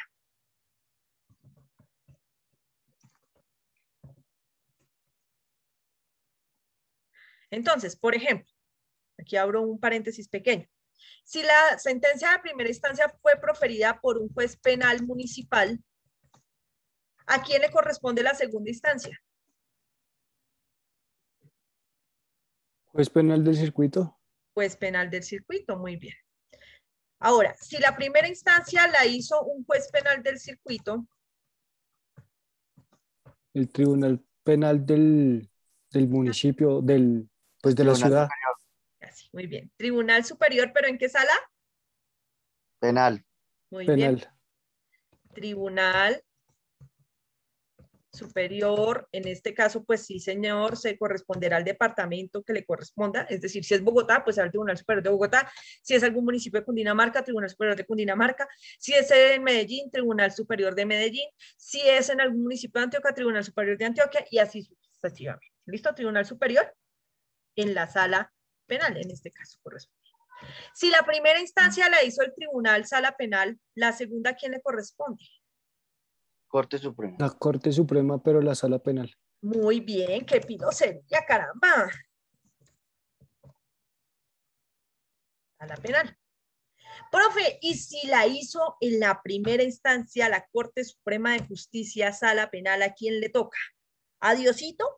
Entonces, por ejemplo, aquí abro un paréntesis pequeño. Si la sentencia de primera instancia fue proferida por un juez penal municipal, ¿a quién le corresponde la segunda instancia? Juez penal del circuito. Juez penal del circuito, muy bien. Ahora, si la primera instancia la hizo un juez penal del circuito, El tribunal penal del municipio, pues de la ciudad. así, muy bien. Tribunal superior, ¿pero en qué sala? Penal. Muy Penal. bien. Tribunal superior, en este caso, pues sí, señor, se corresponderá al departamento que le corresponda, es decir, si es Bogotá, pues al Tribunal Superior de Bogotá, si es algún municipio de Cundinamarca, Tribunal Superior de Cundinamarca, si es en Medellín, Tribunal Superior de Medellín, si es en algún municipio de Antioquia, Tribunal Superior de Antioquia, y así sucesivamente. ¿Listo? Tribunal Superior en la sala penal, en este caso corresponde. Si la primera instancia la hizo el Tribunal Sala Penal, la segunda, ¿a quién le corresponde? Corte Suprema. La Corte Suprema, pero la sala penal. Muy bien, qué pino sería, caramba. Sala penal. Profe, ¿y si la hizo en la primera instancia la Corte Suprema de Justicia, Sala Penal, a quién le toca? ¿A Diosito?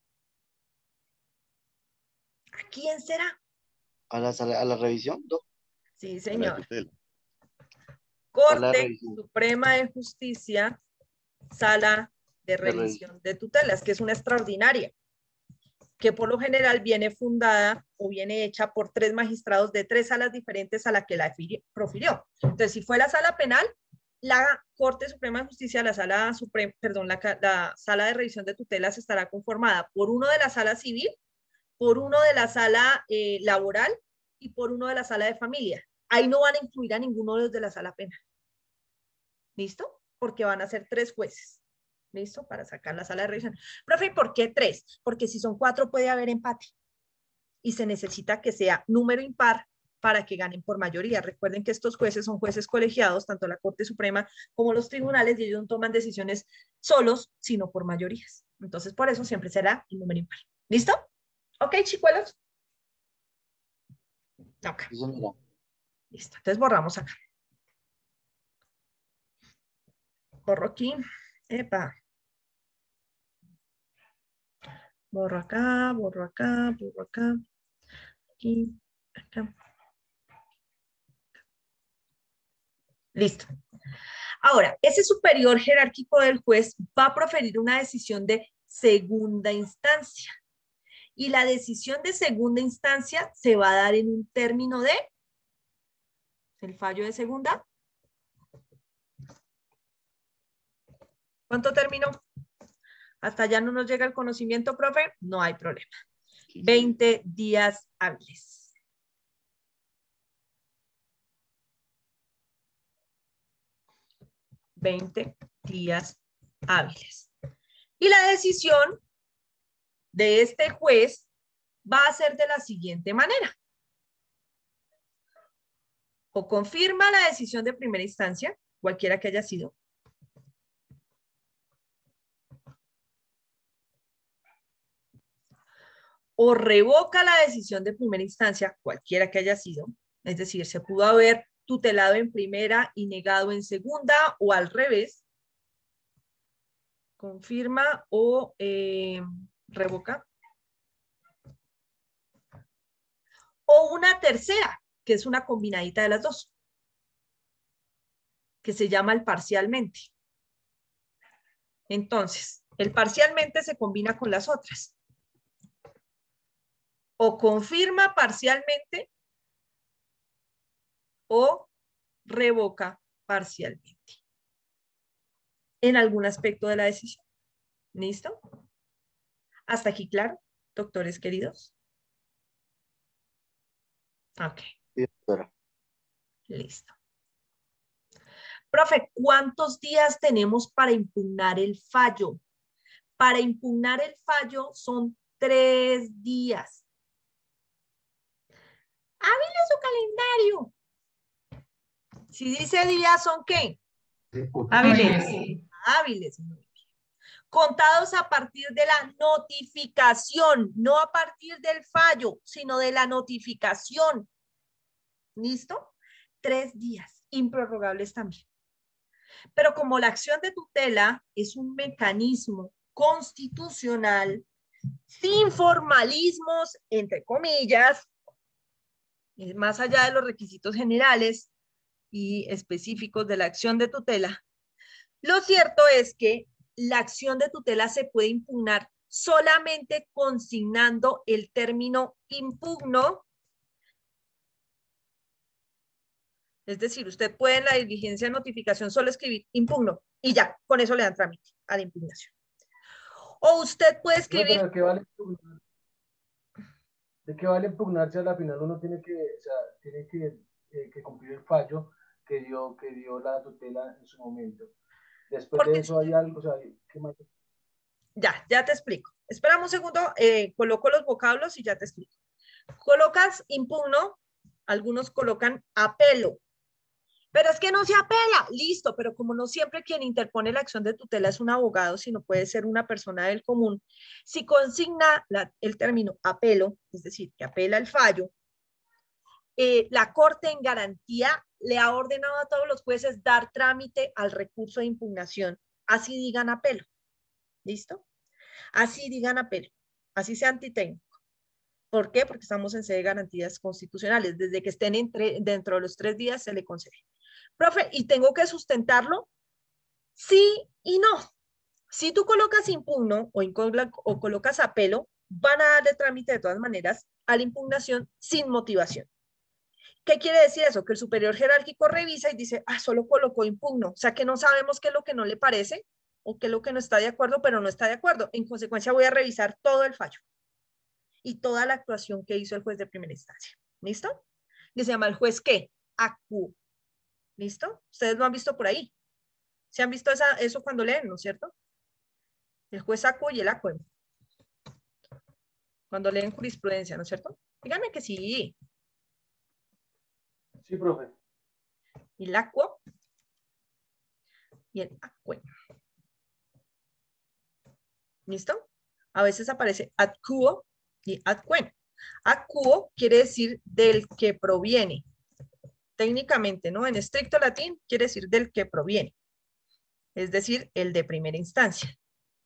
¿A quién será? A la revisión, ¿no? Sí, A la señor. tutela. Corte Suprema de Justicia, Sala de Revisión de Tutelas, que es una extraordinaria, que por lo general viene fundada o viene hecha por 3 magistrados de 3 salas diferentes a la que la profirió. Entonces, si fue la sala penal, la Corte Suprema de Justicia, la sala de revisión de tutelas estará conformada por uno de la sala civil, por uno de la sala laboral y por uno de la sala de familia. Ahí no van a incluir a ninguno de los de la sala penal. ¿Listo? Porque van a ser 3 jueces. ¿Listo? Para sacar la sala de revisión. Profe, ¿por qué 3? Porque si son 4 puede haber empate. Y se necesita que sea número impar para que ganen por mayoría. Recuerden que estos jueces son jueces colegiados, tanto la Corte Suprema como los tribunales, y ellos no toman decisiones solos, sino por mayorías. Entonces, por eso siempre será el número impar. ¿Listo? ¿Ok, chicuelos? Ok. Listo. Entonces borramos acá. Borro aquí. Epa. Borro acá, borro acá, borro acá. Aquí, acá. Listo. Ahora, ese superior jerárquico del juez va a proferir una decisión de segunda instancia. Y la decisión de segunda instancia se va a dar en un término de el fallo de segunda. ¿Cuánto terminó? Hasta allá no nos llega el conocimiento, profe. No hay problema. 20 días hábiles. días hábiles. Y la decisión de este juez va a ser de la siguiente manera. O confirma la decisión de primera instancia, cualquiera que haya sido, o revoca la decisión de primera instancia, cualquiera que haya sido, es decir, se pudo haber tutelado en primera y negado en segunda o al revés, confirma o revoca. O una tercera, que es una combinadita de las dos, que se llama el parcialmente. Entonces, el parcialmente se combina con las otras. O confirma parcialmente o revoca parcialmente en algún aspecto de la decisión. ¿Listo? ¿Hasta aquí claro, doctores queridos? Ok, Sí, doctora. listo. Profe, ¿cuántos días tenemos para impugnar el fallo? Para impugnar el fallo son 3 días. Hábile su calendario. Si dice días, ¿son qué? Hábiles. Hábiles. Contados a partir de la notificación, no a partir del fallo, sino de la notificación. ¿Listo? 3 días, improrrogables también. Pero como la acción de tutela es un mecanismo constitucional, sin formalismos, entre comillas, más allá de los requisitos generales y específicos de la acción de tutela, lo cierto es que la acción de tutela se puede impugnar solamente consignando el término impugno. Es decir, usted puede en la diligencia de notificación solo escribir impugno y ya, con eso le dan trámite a la impugnación. O usted puede escribir... No, pero ¿qué vale impugnar? ¿De qué vale impugnar si a la final uno tiene que, o sea, tiene que cumplir el fallo que dio la tutela en su momento? Después de Porque eso hay algo, o sea, ¿qué más? ya te explico. Espera un segundo, coloco los vocablos y ya te explico. Colocas impugno, algunos colocan apelo, pero es que no se apela, listo, pero como no siempre quien interpone la acción de tutela es un abogado, sino puede ser una persona del común, si consigna el término apelo, es decir, que apela el fallo, la Corte en garantía le ha ordenado a todos los jueces dar trámite al recurso de impugnación, así digan apelo, ¿listo? Así digan apelo, así sea antitécnico. ¿Por qué? Porque estamos en sede de garantías constitucionales. Desde que estén dentro de los 3 días se le concede. Profe, ¿y tengo que sustentarlo? Sí y no. Si tú colocas impugno o colocas apelo, van a darle trámite de todas maneras a la impugnación sin motivación. ¿Qué quiere decir eso? Que el superior jerárquico revisa y dice, solo colocó impugno. O sea que no sabemos qué es lo que no le parece o qué es lo que no está de acuerdo, pero no está de acuerdo. En consecuencia voy a revisar todo el fallo y toda la actuación que hizo el juez de primera instancia. ¿Listo? Que se llama el juez ¿qué? Acuo. ¿Listo? Ustedes lo han visto por ahí. ¿Se han visto eso cuando leen, no es cierto? El juez acuo y el acuem. Cuando leen jurisprudencia, ¿no es cierto? Díganme que sí. Sí, profe. El acuo y el acuem. ¿Listo? A veces aparece acuo y acuem. Acuo quiere decir del que proviene. Técnicamente, ¿no? En estricto latín quiere decir del que proviene. Es decir, el de primera instancia.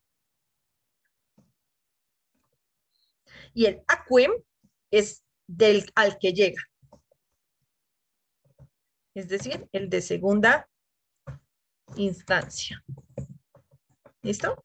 Y el acuem es del al que llega. Es decir, el de segunda instancia. ¿Listo?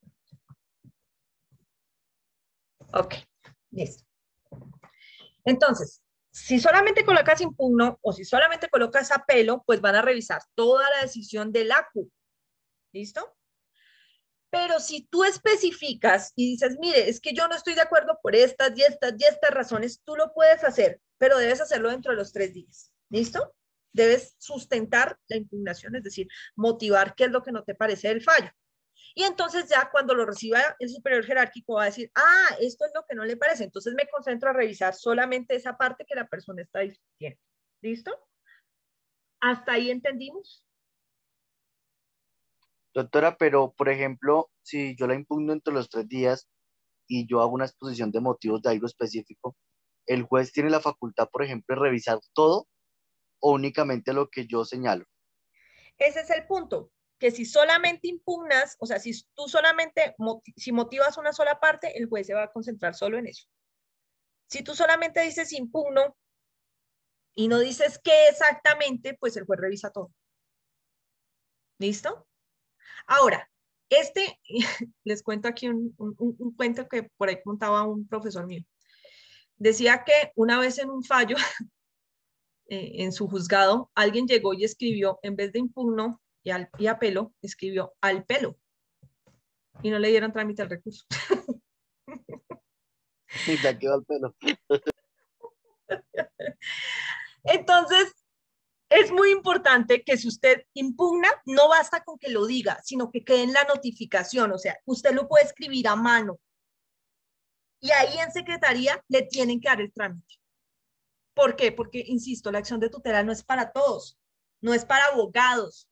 Ok, listo. Entonces, si solamente colocas impugno o si solamente colocas apelo, pues van a revisar toda la decisión del ACU. ¿Listo? Pero si tú especificas y dices, mire, es que yo no estoy de acuerdo por estas y estas y estas razones, tú lo puedes hacer, pero debes hacerlo dentro de los 3 días. ¿Listo? Debes sustentar la impugnación, es decir, motivar qué es lo que no te parece del fallo. Y entonces ya cuando lo reciba el superior jerárquico va a decir, esto es lo que no le parece. Entonces me concentro a revisar solamente esa parte que la persona está discutiendo. ¿Listo? ¿Hasta ahí entendimos? Doctora, pero por ejemplo, si yo la impugno entre los 3 días, y yo hago una exposición de motivos de algo específico, ¿el juez tiene la facultad, por ejemplo, de revisar todo o únicamente lo que yo señalo? Ese es el punto, que si solamente impugnas, o sea, si tú solamente, si motivas una sola parte, el juez se va a concentrar solo en eso. Si tú solamente dices impugno y no dices qué exactamente, pues el juez revisa todo. ¿Listo? Ahora, les cuento aquí un cuento que por ahí contaba un profesor mío. Decía que una vez en un fallo, en su juzgado, alguien llegó y escribió, en vez de impugno y apelo, escribió al pelo. Y no le dieron trámite al recurso. Ya quedó al pelo. Entonces, es muy importante que si usted impugna, no basta con que lo diga, sino que quede en la notificación. O sea, usted lo puede escribir a mano. Y ahí en secretaría le tienen que dar el trámite. ¿Por qué? Porque, insisto, la acción de tutela no es para todos, no es para abogados,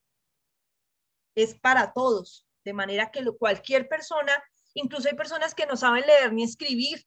es para todos. De manera que cualquier persona, incluso hay personas que no saben leer ni escribir,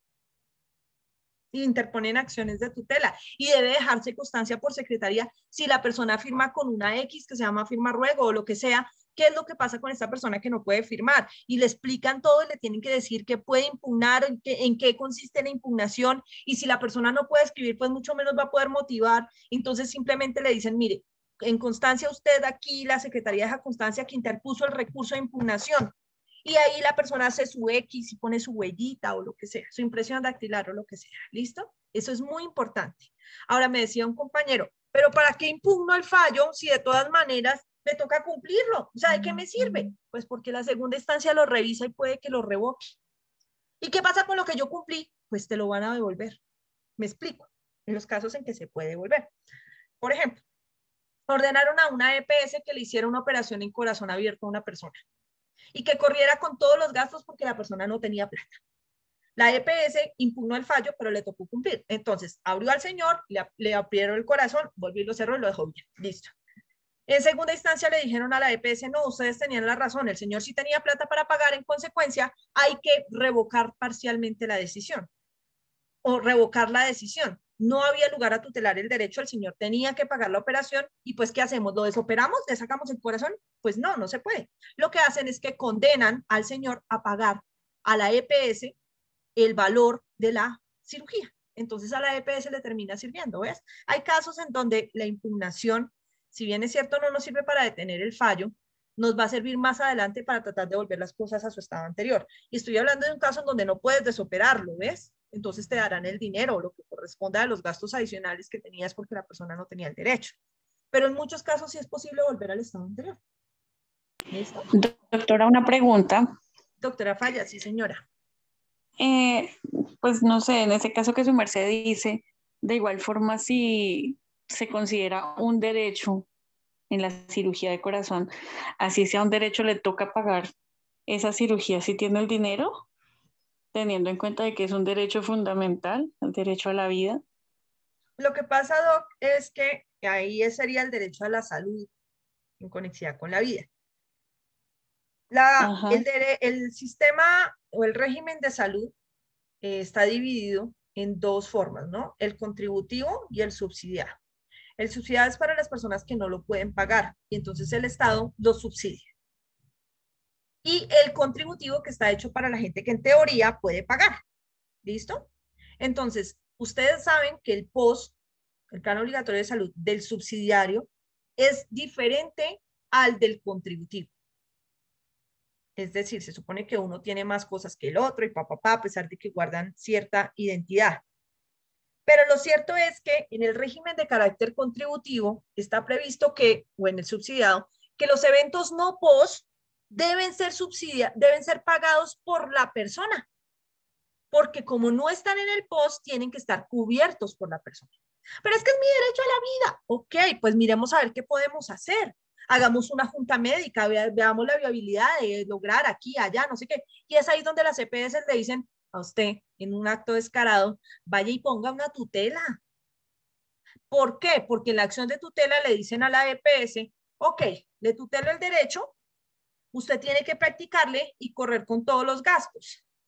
interponen acciones de tutela y debe dejarse constancia por secretaría si la persona firma con una X que se llama firma ruego o lo que sea, qué es lo que pasa con esta persona que no puede firmar y le explican todo y le tienen que decir qué puede impugnar, en qué consiste la impugnación y si la persona no puede escribir pues mucho menos va a poder motivar, entonces simplemente le dicen mire, en constancia usted aquí, la secretaría deja constancia que interpuso el recurso de impugnación y ahí la persona hace su X y pone su huellita o lo que sea, su impresión dactilar o lo que sea, ¿listo? Eso es muy importante. Ahora me decía un compañero, pero ¿para qué impugno el fallo si de todas maneras me toca cumplirlo? O sea, ¿de qué me sirve? Pues porque la segunda instancia lo revisa y puede que lo revoque. ¿Y qué pasa con lo que yo cumplí? Pues te lo van a devolver. Me explico, en los casos en que se puede devolver. Por ejemplo, ordenaron a una EPS que le hiciera una operación en corazón abierto a una persona y que corriera con todos los gastos porque la persona no tenía plata. La EPS impugnó el fallo, pero le tocó cumplir. Entonces, abrió al señor, le abrieron el corazón, volvió y lo cerró y lo dejó bien. Listo. En segunda instancia le dijeron a la EPS, no, ustedes tenían la razón, el señor sí tenía plata para pagar, en consecuencia hay que revocar parcialmente la decisión o revocar la decisión. No había lugar a tutelar el derecho, el señor tenía que pagar la operación y pues ¿qué hacemos? ¿Lo desoperamos? ¿Le sacamos el corazón? Pues no, no se puede. Lo que hacen es que condenan al señor a pagar a la EPS el valor de la cirugía. Entonces a la EPS le termina sirviendo, ¿ves? Hay casos en donde la impugnación, si bien es cierto, no nos sirve para detener el fallo, nos va a servir más adelante para tratar de volver las cosas a su estado anterior. Y estoy hablando de un caso en donde no puedes desoperarlo, ¿ves? Entonces te darán el dinero, lo que corresponda a los gastos adicionales que tenías porque la persona no tenía el derecho. Pero en muchos casos sí es posible volver al estado anterior. ¿Listo? Doctora, una pregunta. Doctora Falla, sí señora. Eh, pues no sé, en ese caso que su merced dice, de igual forma si se considera un derecho en la cirugía de corazón, así sea un derecho, le toca pagar esa cirugía si tiene el dinero, teniendo en cuenta de que es un derecho fundamental, el derecho a la vida. Lo que pasa, Doc, es que ahí sería el derecho a la salud en conexión con la vida. Ajá. El sistema o el régimen de salud está dividido en dos formas, ¿no? El contributivo y el subsidiado. El subsidiado es para las personas que no lo pueden pagar y entonces el Estado lo subsidia. Y el contributivo que está hecho para la gente que en teoría puede pagar. ¿Listo? Entonces, ustedes saben que el POS, el plan obligatorio de salud del subsidiario, es diferente al del contributivo. Es decir, se supone que uno tiene más cosas que el otro y a pesar de que guardan cierta identidad. Pero lo cierto es que en el régimen de carácter contributivo está previsto que, o en el subsidiado, que los eventos no POS deben ser pagados por la persona, porque como no están en el POS, tienen que estar cubiertos por la persona. Pero es que es mi derecho a la vida. Ok, pues miremos a ver qué podemos hacer. Hagamos una junta médica, veamos la viabilidad de lograr aquí, allá, no sé qué. Y es ahí donde las EPS le dicen a usted, en un acto descarado, vaya y ponga una tutela. ¿Por qué? Porque en la acción de tutela le dicen a la EPS, ok, le tutelo el derecho, usted tiene que practicarle y correr con todos los gastos.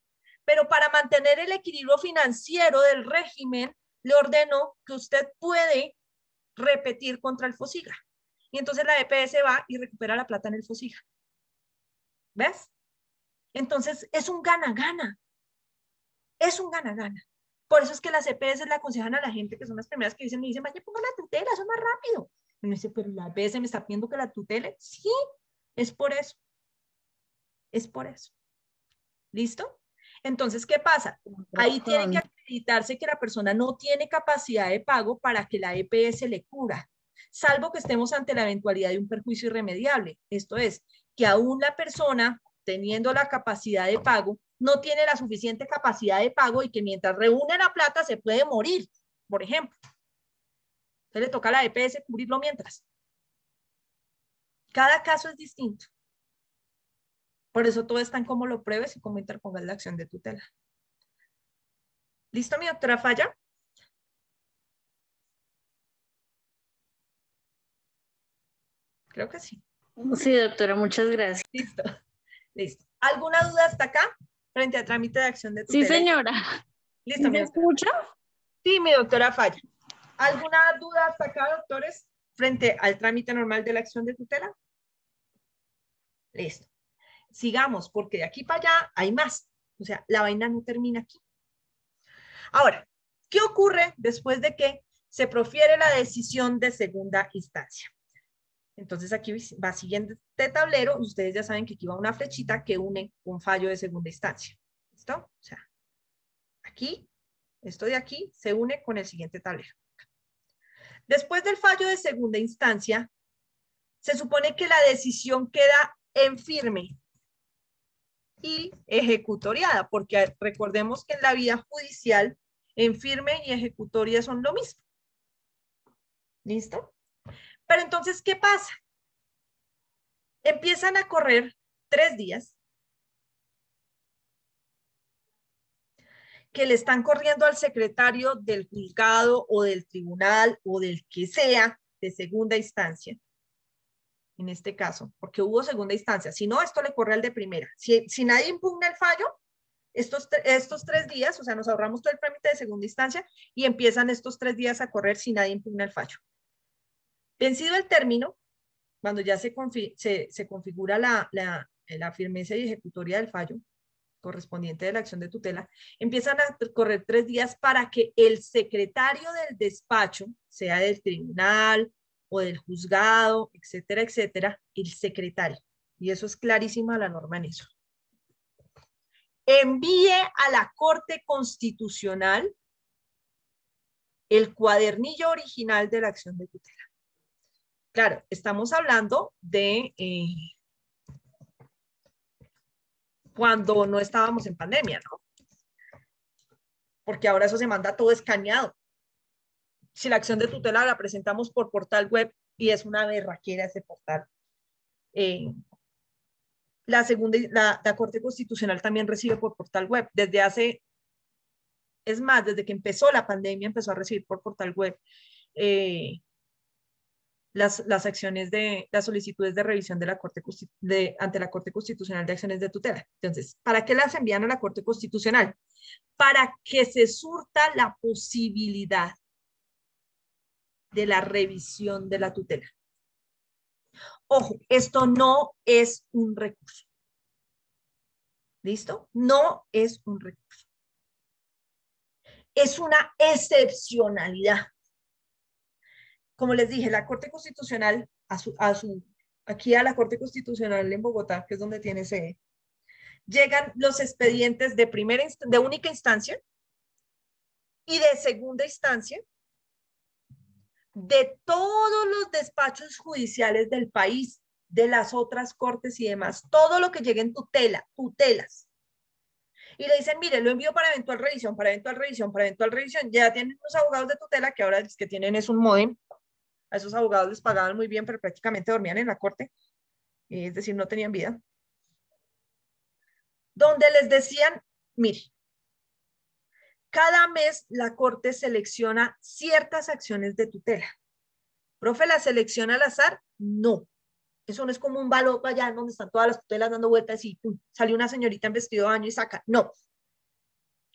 pero para mantener el equilibrio financiero del régimen, le ordenó que usted puede repetir contra el FOSIGA. Y entonces la EPS va y recupera la plata en el FOSIGA. ¿Ves? Entonces es un gana-gana. Es un gana-gana. Por eso es que las EPS le aconsejan a la gente, que son las primeras que dicen, me dicen, vaya, ponga la tutela, eso es más rápido. Y me dice, pero la EPS me está pidiendo que la tutele. Sí, es por eso. Es por eso. ¿Listo? Entonces, ¿qué pasa? Ahí tiene que acreditarse que la persona no tiene capacidad de pago para que la EPS le cubra, salvo que estemos ante la eventualidad de un perjuicio irremediable. Esto es, que aún la persona, teniendo la capacidad de pago, no tiene la suficiente capacidad de pago y que mientras reúne la plata se puede morir, por ejemplo. Entonces le toca a la EPS cubrirlo mientras. Cada caso es distinto. Por eso todo está en cómo lo pruebes y cómo interpongas la acción de tutela. ¿Listo, mi doctora Falla? Creo que sí. Sí, doctora, muchas gracias. Listo. Listo. ¿Alguna duda hasta acá frente al trámite de acción de tutela? Sí, señora. Listo, ¿Me escucha? Sí, mi doctora Falla. ¿Alguna duda hasta acá, doctores, frente al trámite normal de la acción de tutela? Listo. Sigamos, porque de aquí para allá hay más. O sea, la vaina no termina aquí. Ahora, ¿qué ocurre después de que se profiere la decisión de segunda instancia? Entonces aquí va siguiendo este tablero. Ustedes ya saben que aquí va una flechita que une un fallo de segunda instancia. ¿Listo? O sea, aquí, esto de aquí, se une con el siguiente tablero. Después del fallo de segunda instancia, se supone que la decisión queda en firme y ejecutoriada, porque recordemos que en la vía judicial, en firme y ejecutoria son lo mismo. ¿Listo? Pero entonces, ¿qué pasa? Empiezan a correr 3 días que le están corriendo al secretario del juzgado o del tribunal o del que sea de segunda instancia, en este caso, porque hubo segunda instancia. Si no, esto le corre al de primera. Si nadie impugna el fallo, estos 3 días, o sea, nos ahorramos todo el trámite de segunda instancia y empiezan estos 3 días a correr si nadie impugna el fallo. Vencido el término, cuando ya se configura la firmeza y ejecutoria del fallo correspondiente de la acción de tutela, empiezan a correr 3 días para que el secretario del despacho, sea del tribunal o del juzgado, etcétera, etcétera, el secretario, y eso es clarísima la norma en eso, envíe a la Corte Constitucional el cuadernillo original de la acción de tutela. Claro, estamos hablando de cuando no estábamos en pandemia, ¿no? Porque ahora eso se manda todo escaneado. Si la acción de tutela la presentamos por portal web y es una berraquera ese portal, la Corte Constitucional también recibe por portal web. Es más, desde que empezó la pandemia empezó a recibir por portal web las acciones las solicitudes de revisión de la ante la Corte Constitucional de Acciones de Tutela. Entonces, ¿para qué las envían a la Corte Constitucional? Para que se surta la posibilidad de la revisión de la tutela. Ojo, esto no es un recurso. ¿Listo? No es un recurso. Es una excepcionalidad. Como les dije, la Corte Constitucional, aquí a la Corte Constitucional en Bogotá, que es donde tiene sede, llegan los expedientes de única instancia y de segunda instancia de todos los despachos judiciales del país, de las otras cortes y demás, todo lo que llegue en tutelas. Y le dicen, mire, lo envío para eventual revisión, para eventual revisión, para eventual revisión. Ya tienen unos abogados de tutela que ahora los que tienen es un módem. A esos abogados les pagaban muy bien, pero prácticamente dormían en la corte. Es decir, no tenían vida. Donde les decían, mire, cada mes la corte selecciona ciertas acciones de tutela. ¿Profe, la selecciona al azar? No. Eso no es como un baloto allá donde están todas las tutelas dando vueltas y pum, salió una señorita en vestido de baño y saca. No.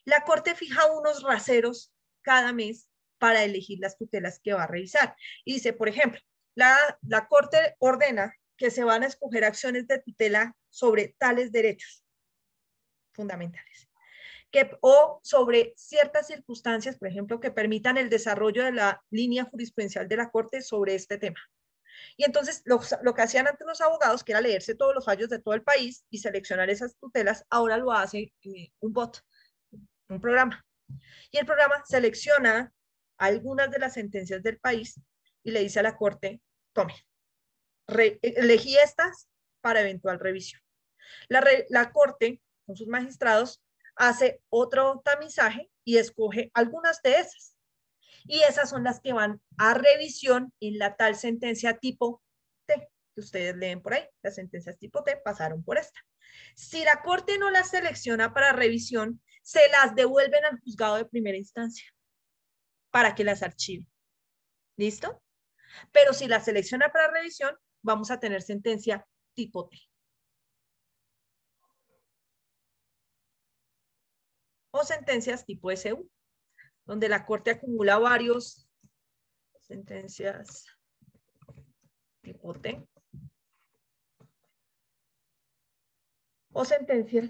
La Corte fija unos raseros cada mes para elegir las tutelas que va a revisar. Y dice, por ejemplo, la Corte ordena que se van a escoger acciones de tutela sobre tales derechos fundamentales. O sobre ciertas circunstancias, por ejemplo, que permitan el desarrollo de la línea jurisprudencial de la Corte sobre este tema. Y entonces lo que hacían antes los abogados, que era leerse todos los fallos de todo el país y seleccionar esas tutelas, ahora lo hace un bot, un programa. Y el programa selecciona algunas de las sentencias del país y le dice a la Corte, tome, elegí estas para eventual revisión. La Corte, con sus magistrados, hace otro tamizaje y escoge algunas de esas. Y esas son las que van a revisión en la tal sentencia tipo T, que ustedes leen por ahí. Las sentencias tipo T pasaron por esta. Si la Corte no las selecciona para revisión, se las devuelven al juzgado de primera instancia para que las archive. ¿Listo? Pero si las selecciona para revisión, vamos a tener sentencia tipo T. O sentencias tipo SU, donde la Corte acumula varios sentencias tipo T. O sentencias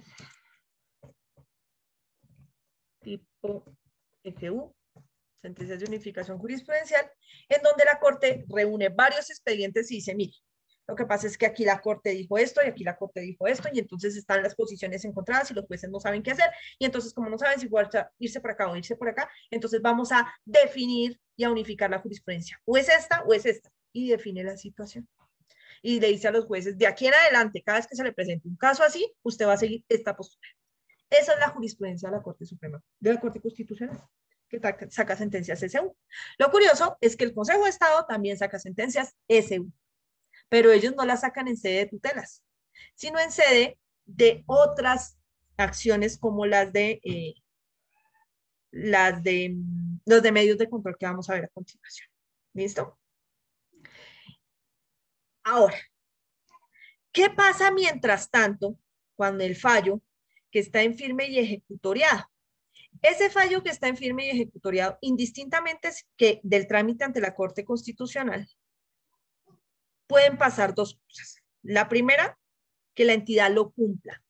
tipo FU, sentencias de unificación jurisprudencial, en donde la Corte reúne varios expedientes y dice, mire, lo que pasa es que aquí la Corte dijo esto y aquí la Corte dijo esto, y entonces están las posiciones encontradas y los jueces no saben qué hacer, y entonces como no saben si irse por acá o irse por acá, entonces vamos a definir y a unificar la jurisprudencia. O es esta, y define la situación. Y le dice a los jueces, de aquí en adelante, cada vez que se le presente un caso así, usted va a seguir esta postura. Esa es la jurisprudencia de la Corte Suprema, de la Corte Constitucional, que saca sentencias SU. Lo curioso es que el Consejo de Estado también saca sentencias SU, pero ellos no las sacan en sede de tutelas, sino en sede de otras acciones como las de los de medios de control que vamos a ver a continuación. ¿Listo? Ahora, ¿qué pasa mientras tanto cuando el fallo que está en firme y ejecutoriado? Ese fallo que está en firme y ejecutoriado, indistintamente del trámite ante la Corte Constitucional, pueden pasar dos cosas. La primera, que la entidad lo cumpla.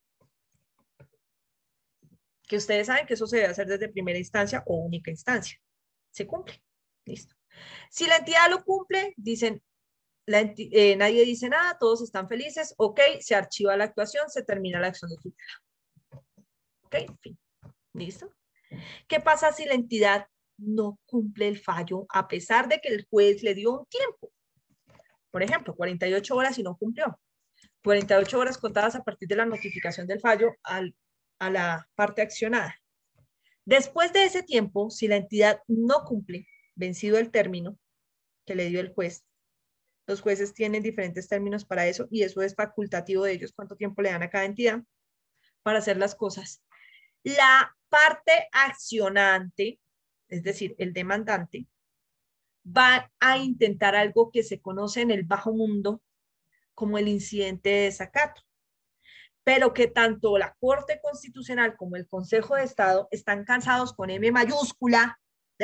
Que ustedes saben que eso se debe hacer desde primera instancia o única instancia. Se cumple. Listo. Si la entidad lo cumple, dicen, nadie dice nada, todos están felices, ok, se archiva la actuación, se termina la acción de tutela. Ok, fin. ¿Listo? ¿Qué pasa si la entidad no cumple el fallo a pesar de que el juez le dio un tiempo? Por ejemplo, 48 horas y no cumplió. 48 horas contadas a partir de la notificación del fallo a la parte accionada. Después de ese tiempo, si la entidad no cumple, vencido el término que le dio el juez, los jueces tienen diferentes términos para eso y eso es facultativo de ellos, cuánto tiempo le dan a cada entidad para hacer las cosas. La parte accionante, es decir, el demandante, va a intentar algo que se conoce en el bajo mundo como el incidente de desacato, pero que tanto la Corte Constitucional como el Consejo de Estado están cansados con M mayúscula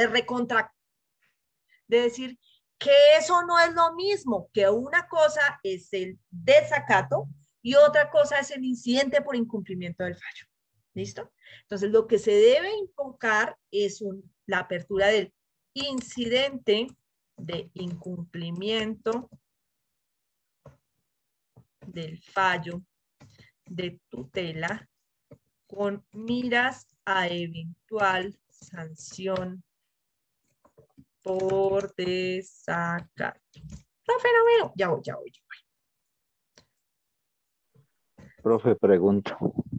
de decir que eso no es lo mismo, que una cosa es el desacato y otra cosa es el incidente por incumplimiento del fallo. ¿Listo? Entonces, lo que se debe invocar es la apertura del incidente de incumplimiento del fallo de tutela con miras a eventual sanción por desacato. Profe, no veo. Ya voy. Profe, pregunto.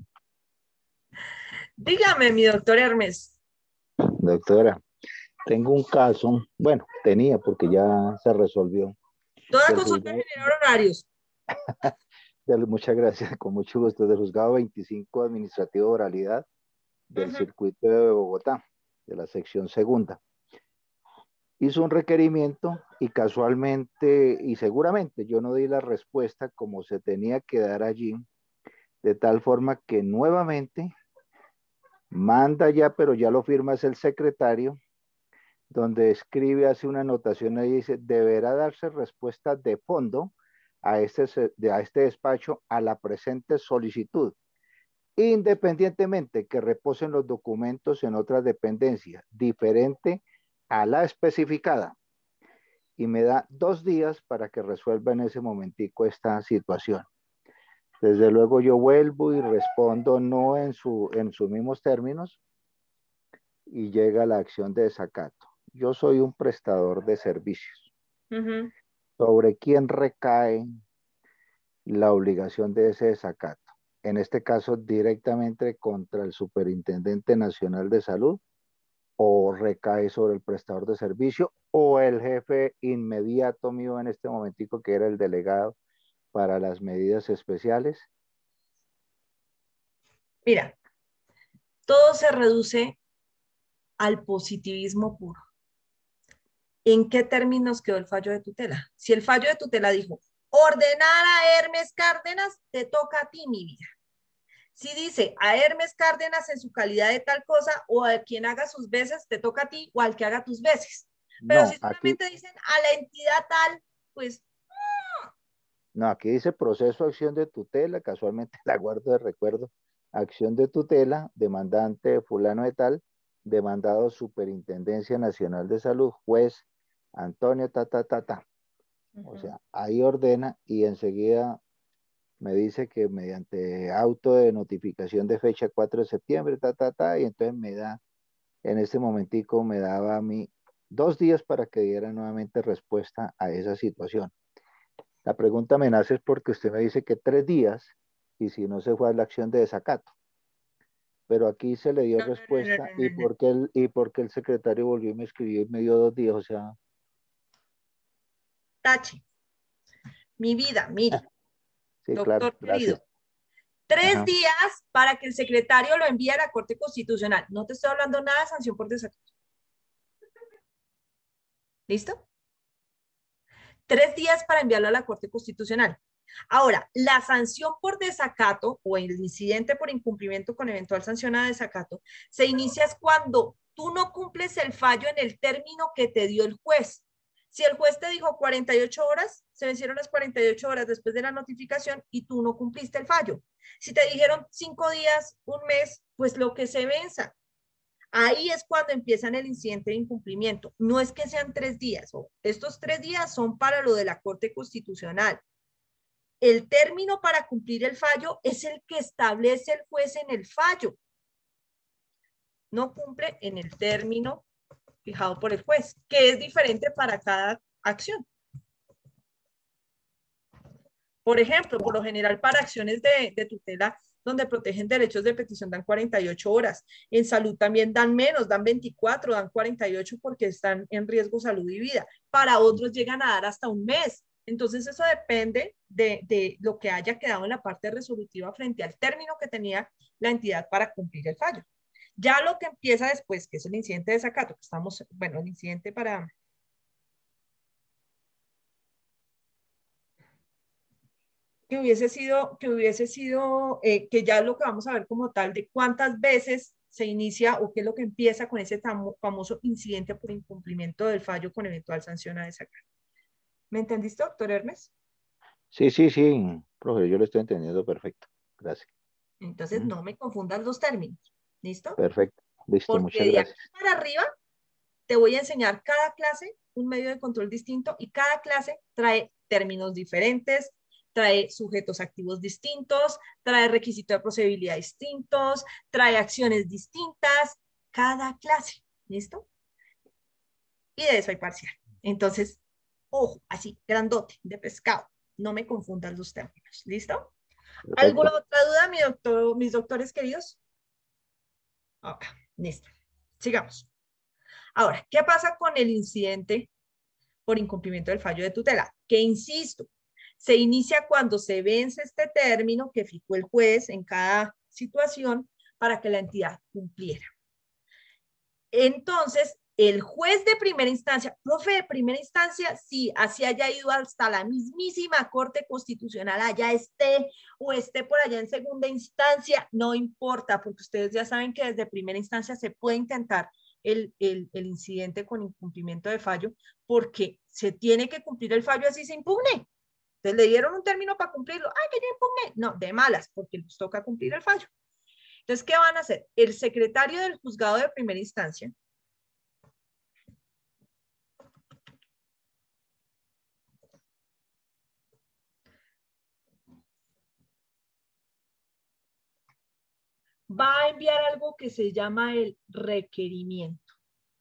Dígame, mi doctor Hermes. Doctora, tengo un caso, bueno, tenía porque ya se resolvió. Toda consulta genera horarios. Muchas gracias, con mucho gusto. Del juzgado 25 administrativo de oralidad del circuito de Bogotá, de la sección segunda. Hizo un requerimiento y casualmente y seguramente yo no di la respuesta como se tenía que dar allí, de tal forma que nuevamente Manda ya, pero ya lo firma es el secretario, donde escribe, hace una anotación ahí, dice, deberá darse respuesta de fondo a este despacho a la presente solicitud, independientemente que reposen los documentos en otra dependencia diferente a la especificada. Y me da 2 días para que resuelva en ese momentico esta situación. Desde luego yo vuelvo y respondo no en sus mismos términos y llega la acción de desacato. Yo soy un prestador de servicios. ¿Sobre quién recae la obligación de ese desacato? En este caso, directamente contra el Superintendente Nacional de Salud, o recae sobre el prestador de servicio o el jefe inmediato mío en este momentico, que era el delegado para las medidas especiales. Mira, todo se reduce al positivismo puro. ¿En qué términos quedó el fallo de tutela? Si el fallo de tutela dijo, ordenar a Hermes Cárdenas, te toca a ti, mi vida. Si dice a Hermes Cárdenas en su calidad de tal cosa, o a quien haga sus veces, te toca a ti, o al que haga tus veces. Pero No, si solamente aquí, dicen a la entidad tal, pues... no, aquí dice proceso, acción de tutela, casualmente la guardo de recuerdo, acción de tutela, demandante fulano de tal, demandado Superintendencia Nacional de Salud, juez Antonio ta. O sea, ahí ordena y enseguida me dice que mediante auto de notificación de fecha 4 de septiembre, y entonces me da, en este momentico me daba a mí 2 días para que diera nuevamente respuesta a esa situación. La pregunta me nace es porque usted me dice que 3 días y si no se fue a la acción de desacato. Pero aquí se le dio respuesta y porque el secretario volvió y me escribió y me dio 2 días, o sea. Tache. Mi vida, mire. Sí, Doctor claro, querido. gracias. 3 días para que el secretario lo envíe a la Corte Constitucional. No te estoy hablando nada de sanción por desacato. ¿Listo? 3 días para enviarlo a la Corte Constitucional. Ahora, la sanción por desacato o el incidente por incumplimiento con eventual sanción a desacato se inicia cuando tú no cumples el fallo en el término que te dio el juez. Si el juez te dijo 48 horas, se vencieron las 48 horas después de la notificación y tú no cumpliste el fallo. Si te dijeron 5 días, un mes, pues lo que se venza. Ahí es cuando empiezan el incidente de incumplimiento. No es que sean 3 días. Estos 3 días son para lo de la Corte Constitucional. El término para cumplir el fallo es el que establece el juez en el fallo. No cumple en el término fijado por el juez, que es diferente para cada acción. Por ejemplo, por lo general para acciones de tutela donde protegen derechos de petición dan 48 horas. En salud también dan menos, dan 24, dan 48 porque están en riesgo salud y vida. Para otros llegan a dar hasta un mes. Entonces eso depende de lo que haya quedado en la parte resolutiva frente al término que tenía la entidad para cumplir el fallo. Ya lo que empieza después, que es el incidente de desacato, que estamos, bueno, el incidente para... que ya lo que vamos a ver como tal de cuántas veces se inicia o qué es lo que empieza con ese famoso incidente por incumplimiento del fallo con eventual sanción a desacato. ¿Me entendiste, doctor Hermes? Sí, profe, yo lo estoy entendiendo perfecto. Gracias. Entonces no me confundas los términos. ¿Listo? Perfecto. Listo, Porque muchas de gracias. aquí para arriba te voy a enseñar cada clase un medio de control distinto y cada clase trae términos diferentes, trae sujetos activos distintos, trae requisitos de procedibilidad distintos, trae acciones distintas, cada clase, ¿listo? Y de eso hay parcial. Entonces, ojo, así, grandote, de pescado, no me confundan los términos, ¿listo? Perfecto. ¿Alguna otra duda, mis doctores queridos? Ok, listo. Sigamos. Ahora, ¿qué pasa con el incidente por incumplimiento del fallo de tutela? Que insisto, se inicia cuando se vence este término que fijó el juez en cada situación para que la entidad cumpliera. Entonces, el juez de primera instancia, profe de primera instancia, sí, así haya ido hasta la mismísima Corte Constitucional, allá esté o esté por allá en segunda instancia, no importa, porque ustedes ya saben que desde primera instancia se puede intentar el incidente con incumplimiento de fallo, porque se tiene que cumplir el fallo, así se impugne. Entonces le dieron un término para cumplirlo. ¡Ay, que yo impugné! No, de malas, porque les toca cumplir el fallo. Entonces, ¿qué van a hacer? El secretario del juzgado de primera instancia va a enviar algo que se llama el requerimiento.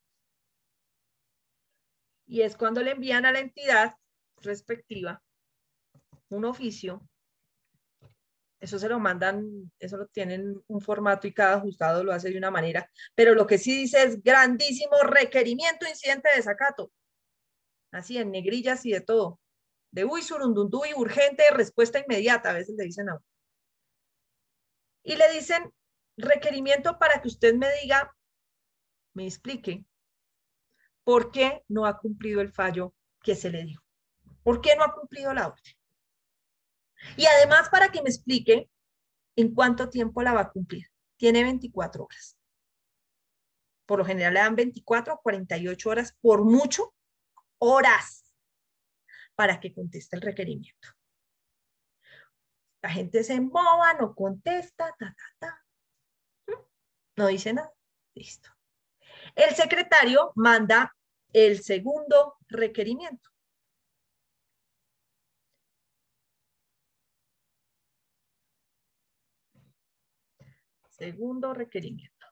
Y es cuando le envían a la entidad respectiva un oficio. Eso se lo mandan, eso lo tienen un formato y cada juzgado lo hace de una manera. Pero lo que sí dice es grandísimo requerimiento incidente de desacato. Así en negrillas y de todo. De uy, surundundú y urgente, respuesta inmediata, a veces le dicen a uno. Y le dicen requerimiento para que usted me diga, me explique, ¿por qué no ha cumplido el fallo que se le dio? ¿Por qué no ha cumplido la orden? Y además para que me explique en cuánto tiempo la va a cumplir. Tiene 24 horas. Por lo general le dan 24 o 48 horas, por mucho, horas, para que conteste el requerimiento. La gente se emboba, no contesta, no dice nada. Listo. El secretario manda el segundo requerimiento. Segundo requerimiento.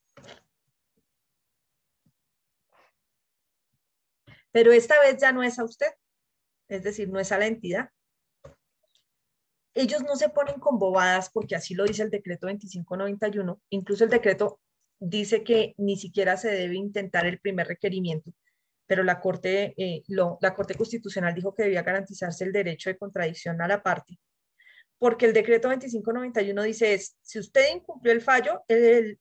Pero esta vez ya no es a usted, es decir, no es a la entidad. Ellos no se ponen con bobadas porque así lo dice el decreto 2591. Incluso el decreto dice que ni siquiera se debe intentar el primer requerimiento, pero la Corte Constitucional dijo que debía garantizarse el derecho de contradicción a la parte, porque el decreto 2591 dice si usted incumplió el fallo, el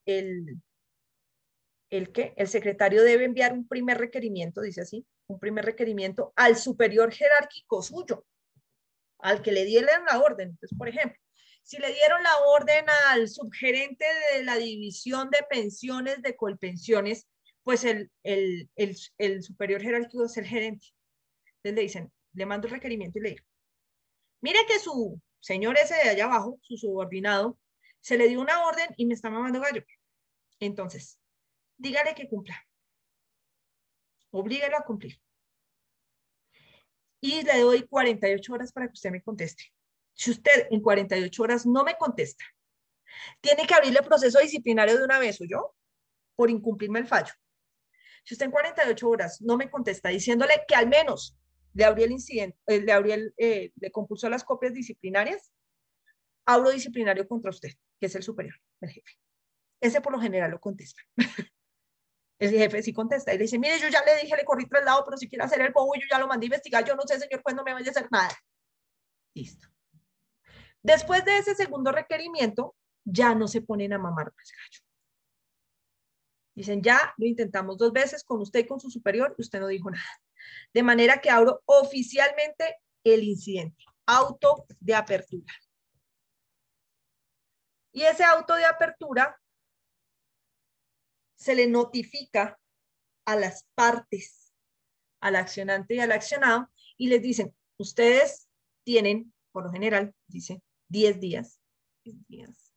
secretario debe enviar un primer requerimiento, dice así, un primer requerimiento al superior jerárquico suyo, al que le dieron la orden. Entonces, por ejemplo, si le dieron la orden al subgerente de la división de pensiones, de colpensiones, pues el superior jerárquico es el gerente. Entonces le dicen, le mando el requerimiento y le digo, mire que su señor ese de allá abajo, su subordinado, se le dio una orden y me está mamando gallo. Entonces, dígale que cumpla. Oblíguelo a cumplir. Y le doy 48 horas para que usted me conteste. Si usted en 48 horas no me contesta, tiene que abrirle proceso disciplinario de una vez, ¿o yo? Por incumplirme el fallo. Si usted en 48 horas no me contesta diciéndole que al menos le abrí el incidente, le compulsó las copias disciplinarias, abro disciplinario contra usted, que es el superior, el jefe. Ese por lo general lo contesta. El jefe sí contesta y le dice, mire, yo ya le dije, le corrí tras lado, pero si quiere hacer el bobo, yo ya lo mandé a investigar, yo no sé, señor, pues no me vaya a hacer nada. Listo. Después de ese segundo requerimiento, ya no se ponen a mamar más gallo. Dicen, ya lo intentamos 2 veces con usted y con su superior, y usted no dijo nada. De manera que abro oficialmente el incidente, auto de apertura. Y ese auto de apertura se le notifica a las partes, al accionante y al accionado, y les dicen, ustedes tienen, por lo general, dice, 10 días. 10 días.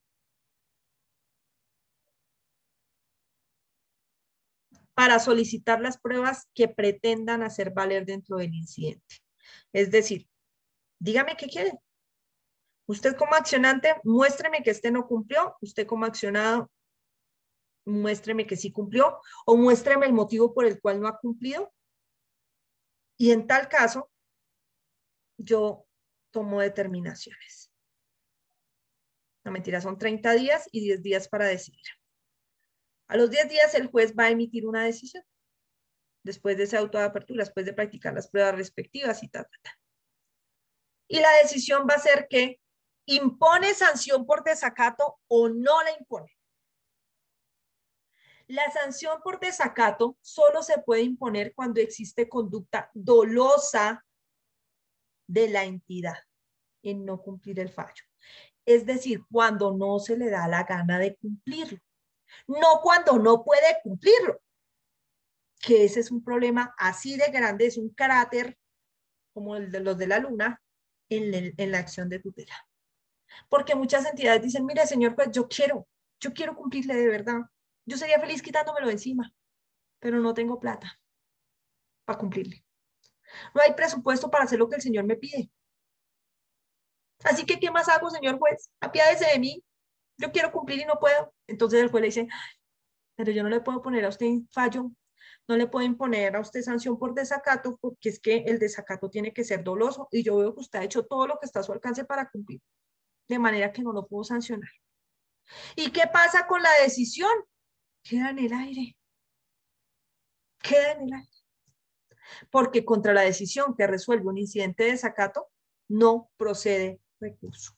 Para solicitar las pruebas que pretendan hacer valer dentro del incidente. Es decir, dígame qué quiere. Usted como accionante, muéstreme que este no cumplió. Usted como accionado, muéstreme que sí cumplió o muéstreme el motivo por el cual no ha cumplido. Y en tal caso, yo tomo determinaciones. No, mentira, son 30 días y 10 días para decidir. A los 10 días el juez va a emitir una decisión. Después de ese auto de apertura, después de practicar las pruebas respectivas y tal. Y la decisión va a ser que impone sanción por desacato o no la impone. La sanción por desacato solo se puede imponer cuando existe conducta dolosa de la entidad en no cumplir el fallo. Es decir, cuando no se le da la gana de cumplirlo, no cuando no puede cumplirlo, que ese es un problema así de grande, es un cráter como el de los de la luna en la acción de tutela. Porque muchas entidades dicen, mire, señor juez, yo quiero cumplirle de verdad. Yo sería feliz quitándomelo de encima, pero no tengo plata para cumplirle. No hay presupuesto para hacer lo que el señor me pide. Así que, ¿qué más hago, señor juez? Apiádese de mí. Yo quiero cumplir y no puedo. Entonces el juez le dice, pero yo no le puedo poner a usted fallo, no le puedo imponer a usted sanción por desacato, porque es que el desacato tiene que ser doloso y yo veo que usted ha hecho todo lo que está a su alcance para cumplir, de manera que no lo puedo sancionar. ¿Y qué pasa con la decisión? Queda en el aire. Queda en el aire. Porque contra la decisión que resuelve un incidente de desacato, no procede recurso.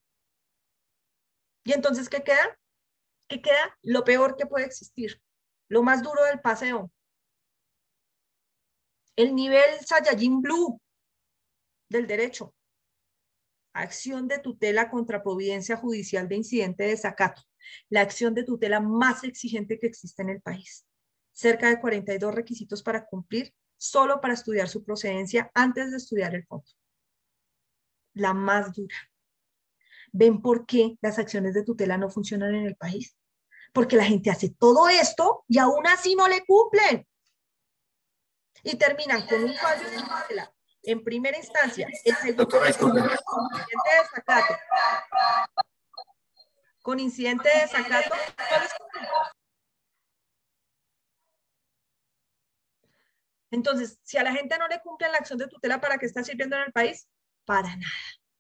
¿Y entonces qué queda? ¿Qué queda? Lo peor que puede existir, lo más duro del paseo. El nivel Saiyajin Blue del derecho. Acción de tutela contra providencia judicial de incidente de desacato. La acción de tutela más exigente que existe en el país. Cerca de 42 requisitos para cumplir, solo para estudiar su procedencia antes de estudiar el fondo. La más dura. ¿Ven por qué las acciones de tutela no funcionan en el país? Porque la gente hace todo esto y aún así no le cumplen. Y terminan con un fallo de tutela en primera instancia, el segundo incidente de desacato. Con incidente de desacato, entonces, si a la gente no le cumple la acción de tutela, ¿para qué está sirviendo en el país? Para nada.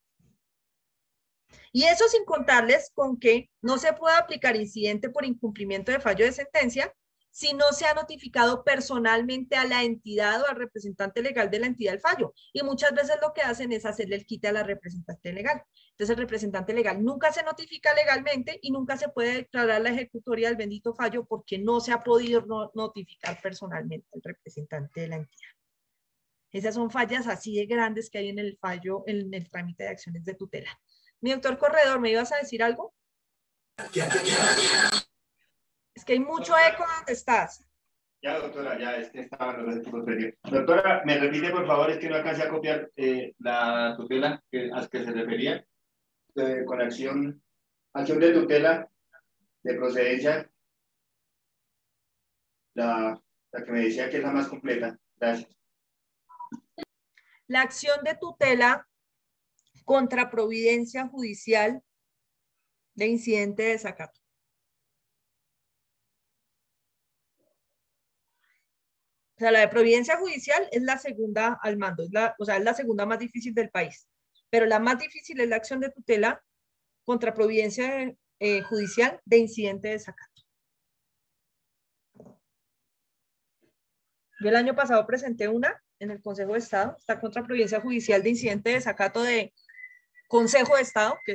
Y eso sin contarles con que no se puede aplicar incidente por incumplimiento de fallo de sentencia si no se ha notificado personalmente a la entidad o al representante legal de la entidad el fallo. Y muchas veces lo que hacen es hacerle el quite a la representante legal. Entonces el representante legal nunca se notifica legalmente y nunca se puede declarar la ejecutoria del bendito fallo porque no se ha podido notificar personalmente al representante de la entidad. Esas son fallas así de grandes que hay en el fallo, en el trámite de acciones de tutela. Mi doctor Corredor, ¿me ibas a decir algo? Es que hay mucho eco donde estás. Ya, doctora, ya es que estaban los equipos perdidos. Doctora, me repite, por favor, es que no alcancé a copiar la tutela a que se refería con acción de tutela de procedencia, la que me decía que es la más completa. Gracias. La acción de tutela contra providencia judicial de incidente de desacato. O sea, la de providencia judicial es la segunda al mando, es la segunda más difícil del país. Pero la más difícil es la acción de tutela contra providencia judicial de incidente de desacato. Yo el año pasado presenté una en el Consejo de Estado, está contra providencia judicial de incidente de desacato de Consejo de Estado, que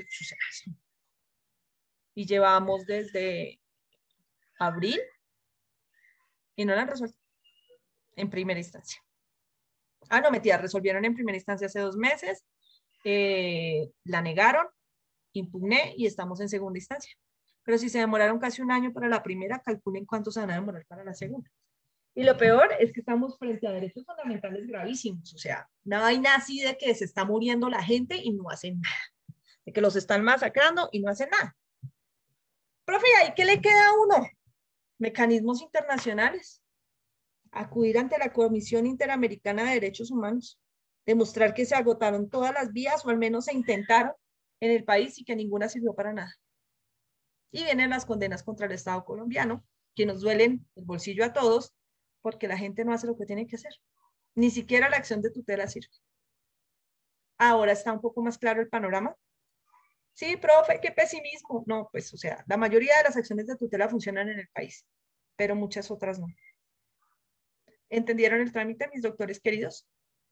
y llevamos desde abril y no la han resuelto en primera instancia. Ah, no, mentira, resolvieron en primera instancia hace 2 meses, la negaron, impugné y estamos en segunda instancia. Pero si se demoraron casi 1 año para la primera, calculen cuánto se van a demorar para la segunda. Y lo peor es que estamos frente a derechos fundamentales gravísimos. O sea, no hay nada así de que se está muriendo la gente y no hacen nada. De que los están masacrando y no hacen nada. Profe, ¿y qué le queda a uno? Mecanismos internacionales. Acudir ante la Comisión Interamericana de Derechos Humanos. Demostrar que se agotaron todas las vías o al menos se intentaron en el país y que ninguna sirvió para nada. Y vienen las condenas contra el Estado colombiano, que nos duelen el bolsillo a todos, porque la gente no hace lo que tiene que hacer. Ni siquiera la acción de tutela sirve. Ahora está un poco más claro el panorama. Sí, profe, qué pesimismo. No, pues, o sea, la mayoría de las acciones de tutela funcionan en el país, pero muchas otras no. ¿Entendieron el trámite, mis doctores queridos?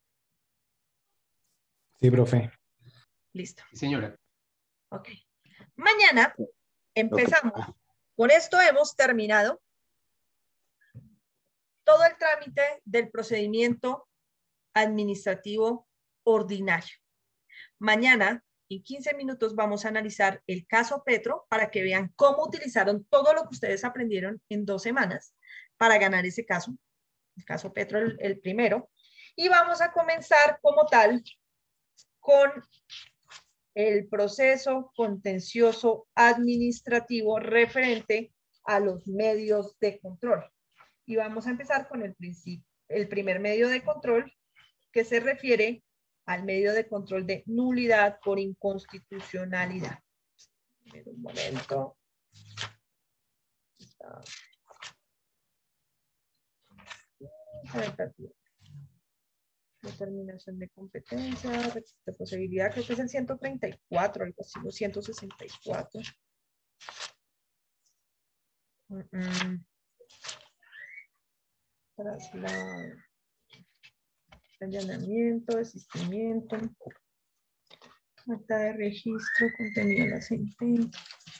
Sí, profe. Listo. Sí, señora. Ok. Mañana empezamos. Con esto hemos terminado todo el trámite del procedimiento administrativo ordinario. Mañana, en 15 minutos, vamos a analizar el caso Petro para que vean cómo utilizaron todo lo que ustedes aprendieron en 2 semanas para ganar ese caso. El caso Petro, el primero. Y vamos a comenzar como tal con el proceso contencioso administrativo referente a los medios de control. Y vamos a empezar con el primer medio de control, que se refiere al medio de control de nulidad por inconstitucionalidad. Un momento. Determinación de competencia, requisito de posibilidad, creo que es el 134, algo así, o 164. Traslado, allanamiento, desistimiento, acta de registro, contenido de la sentencia,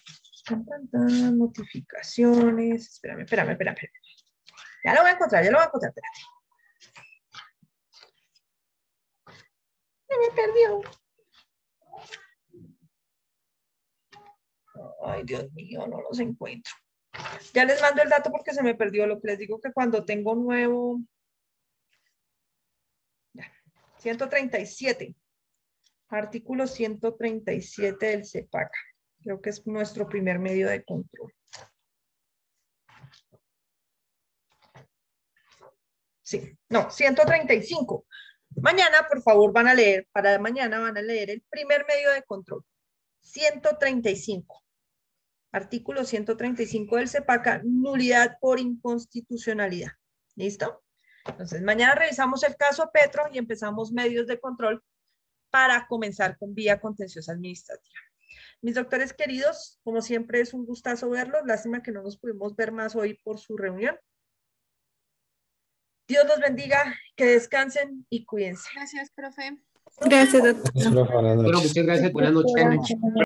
notificaciones, espérame. Ya lo voy a encontrar, espérate. Se me perdió. Ay, Dios mío, no los encuentro. Ya les mando el dato porque se me perdió. Lo que les digo que cuando tengo nuevo... Ya. 137. Artículo 137 del CEPACA. Creo que es nuestro primer medio de control. Sí, no, 135. Mañana, por favor, van a leer, para mañana van a leer el primer medio de control. 135. Artículo 135 del CEPACA, nulidad por inconstitucionalidad. ¿Listo? Entonces, mañana revisamos el caso Petro y empezamos medios de control para comenzar con vía contenciosa administrativa. Mis doctores queridos, como siempre es un gustazo verlos. Lástima que no nos pudimos ver más hoy por su reunión. Dios los bendiga, que descansen y cuídense. Gracias, profe. Gracias, doctor. Bueno, muchas gracias. Buenas noches.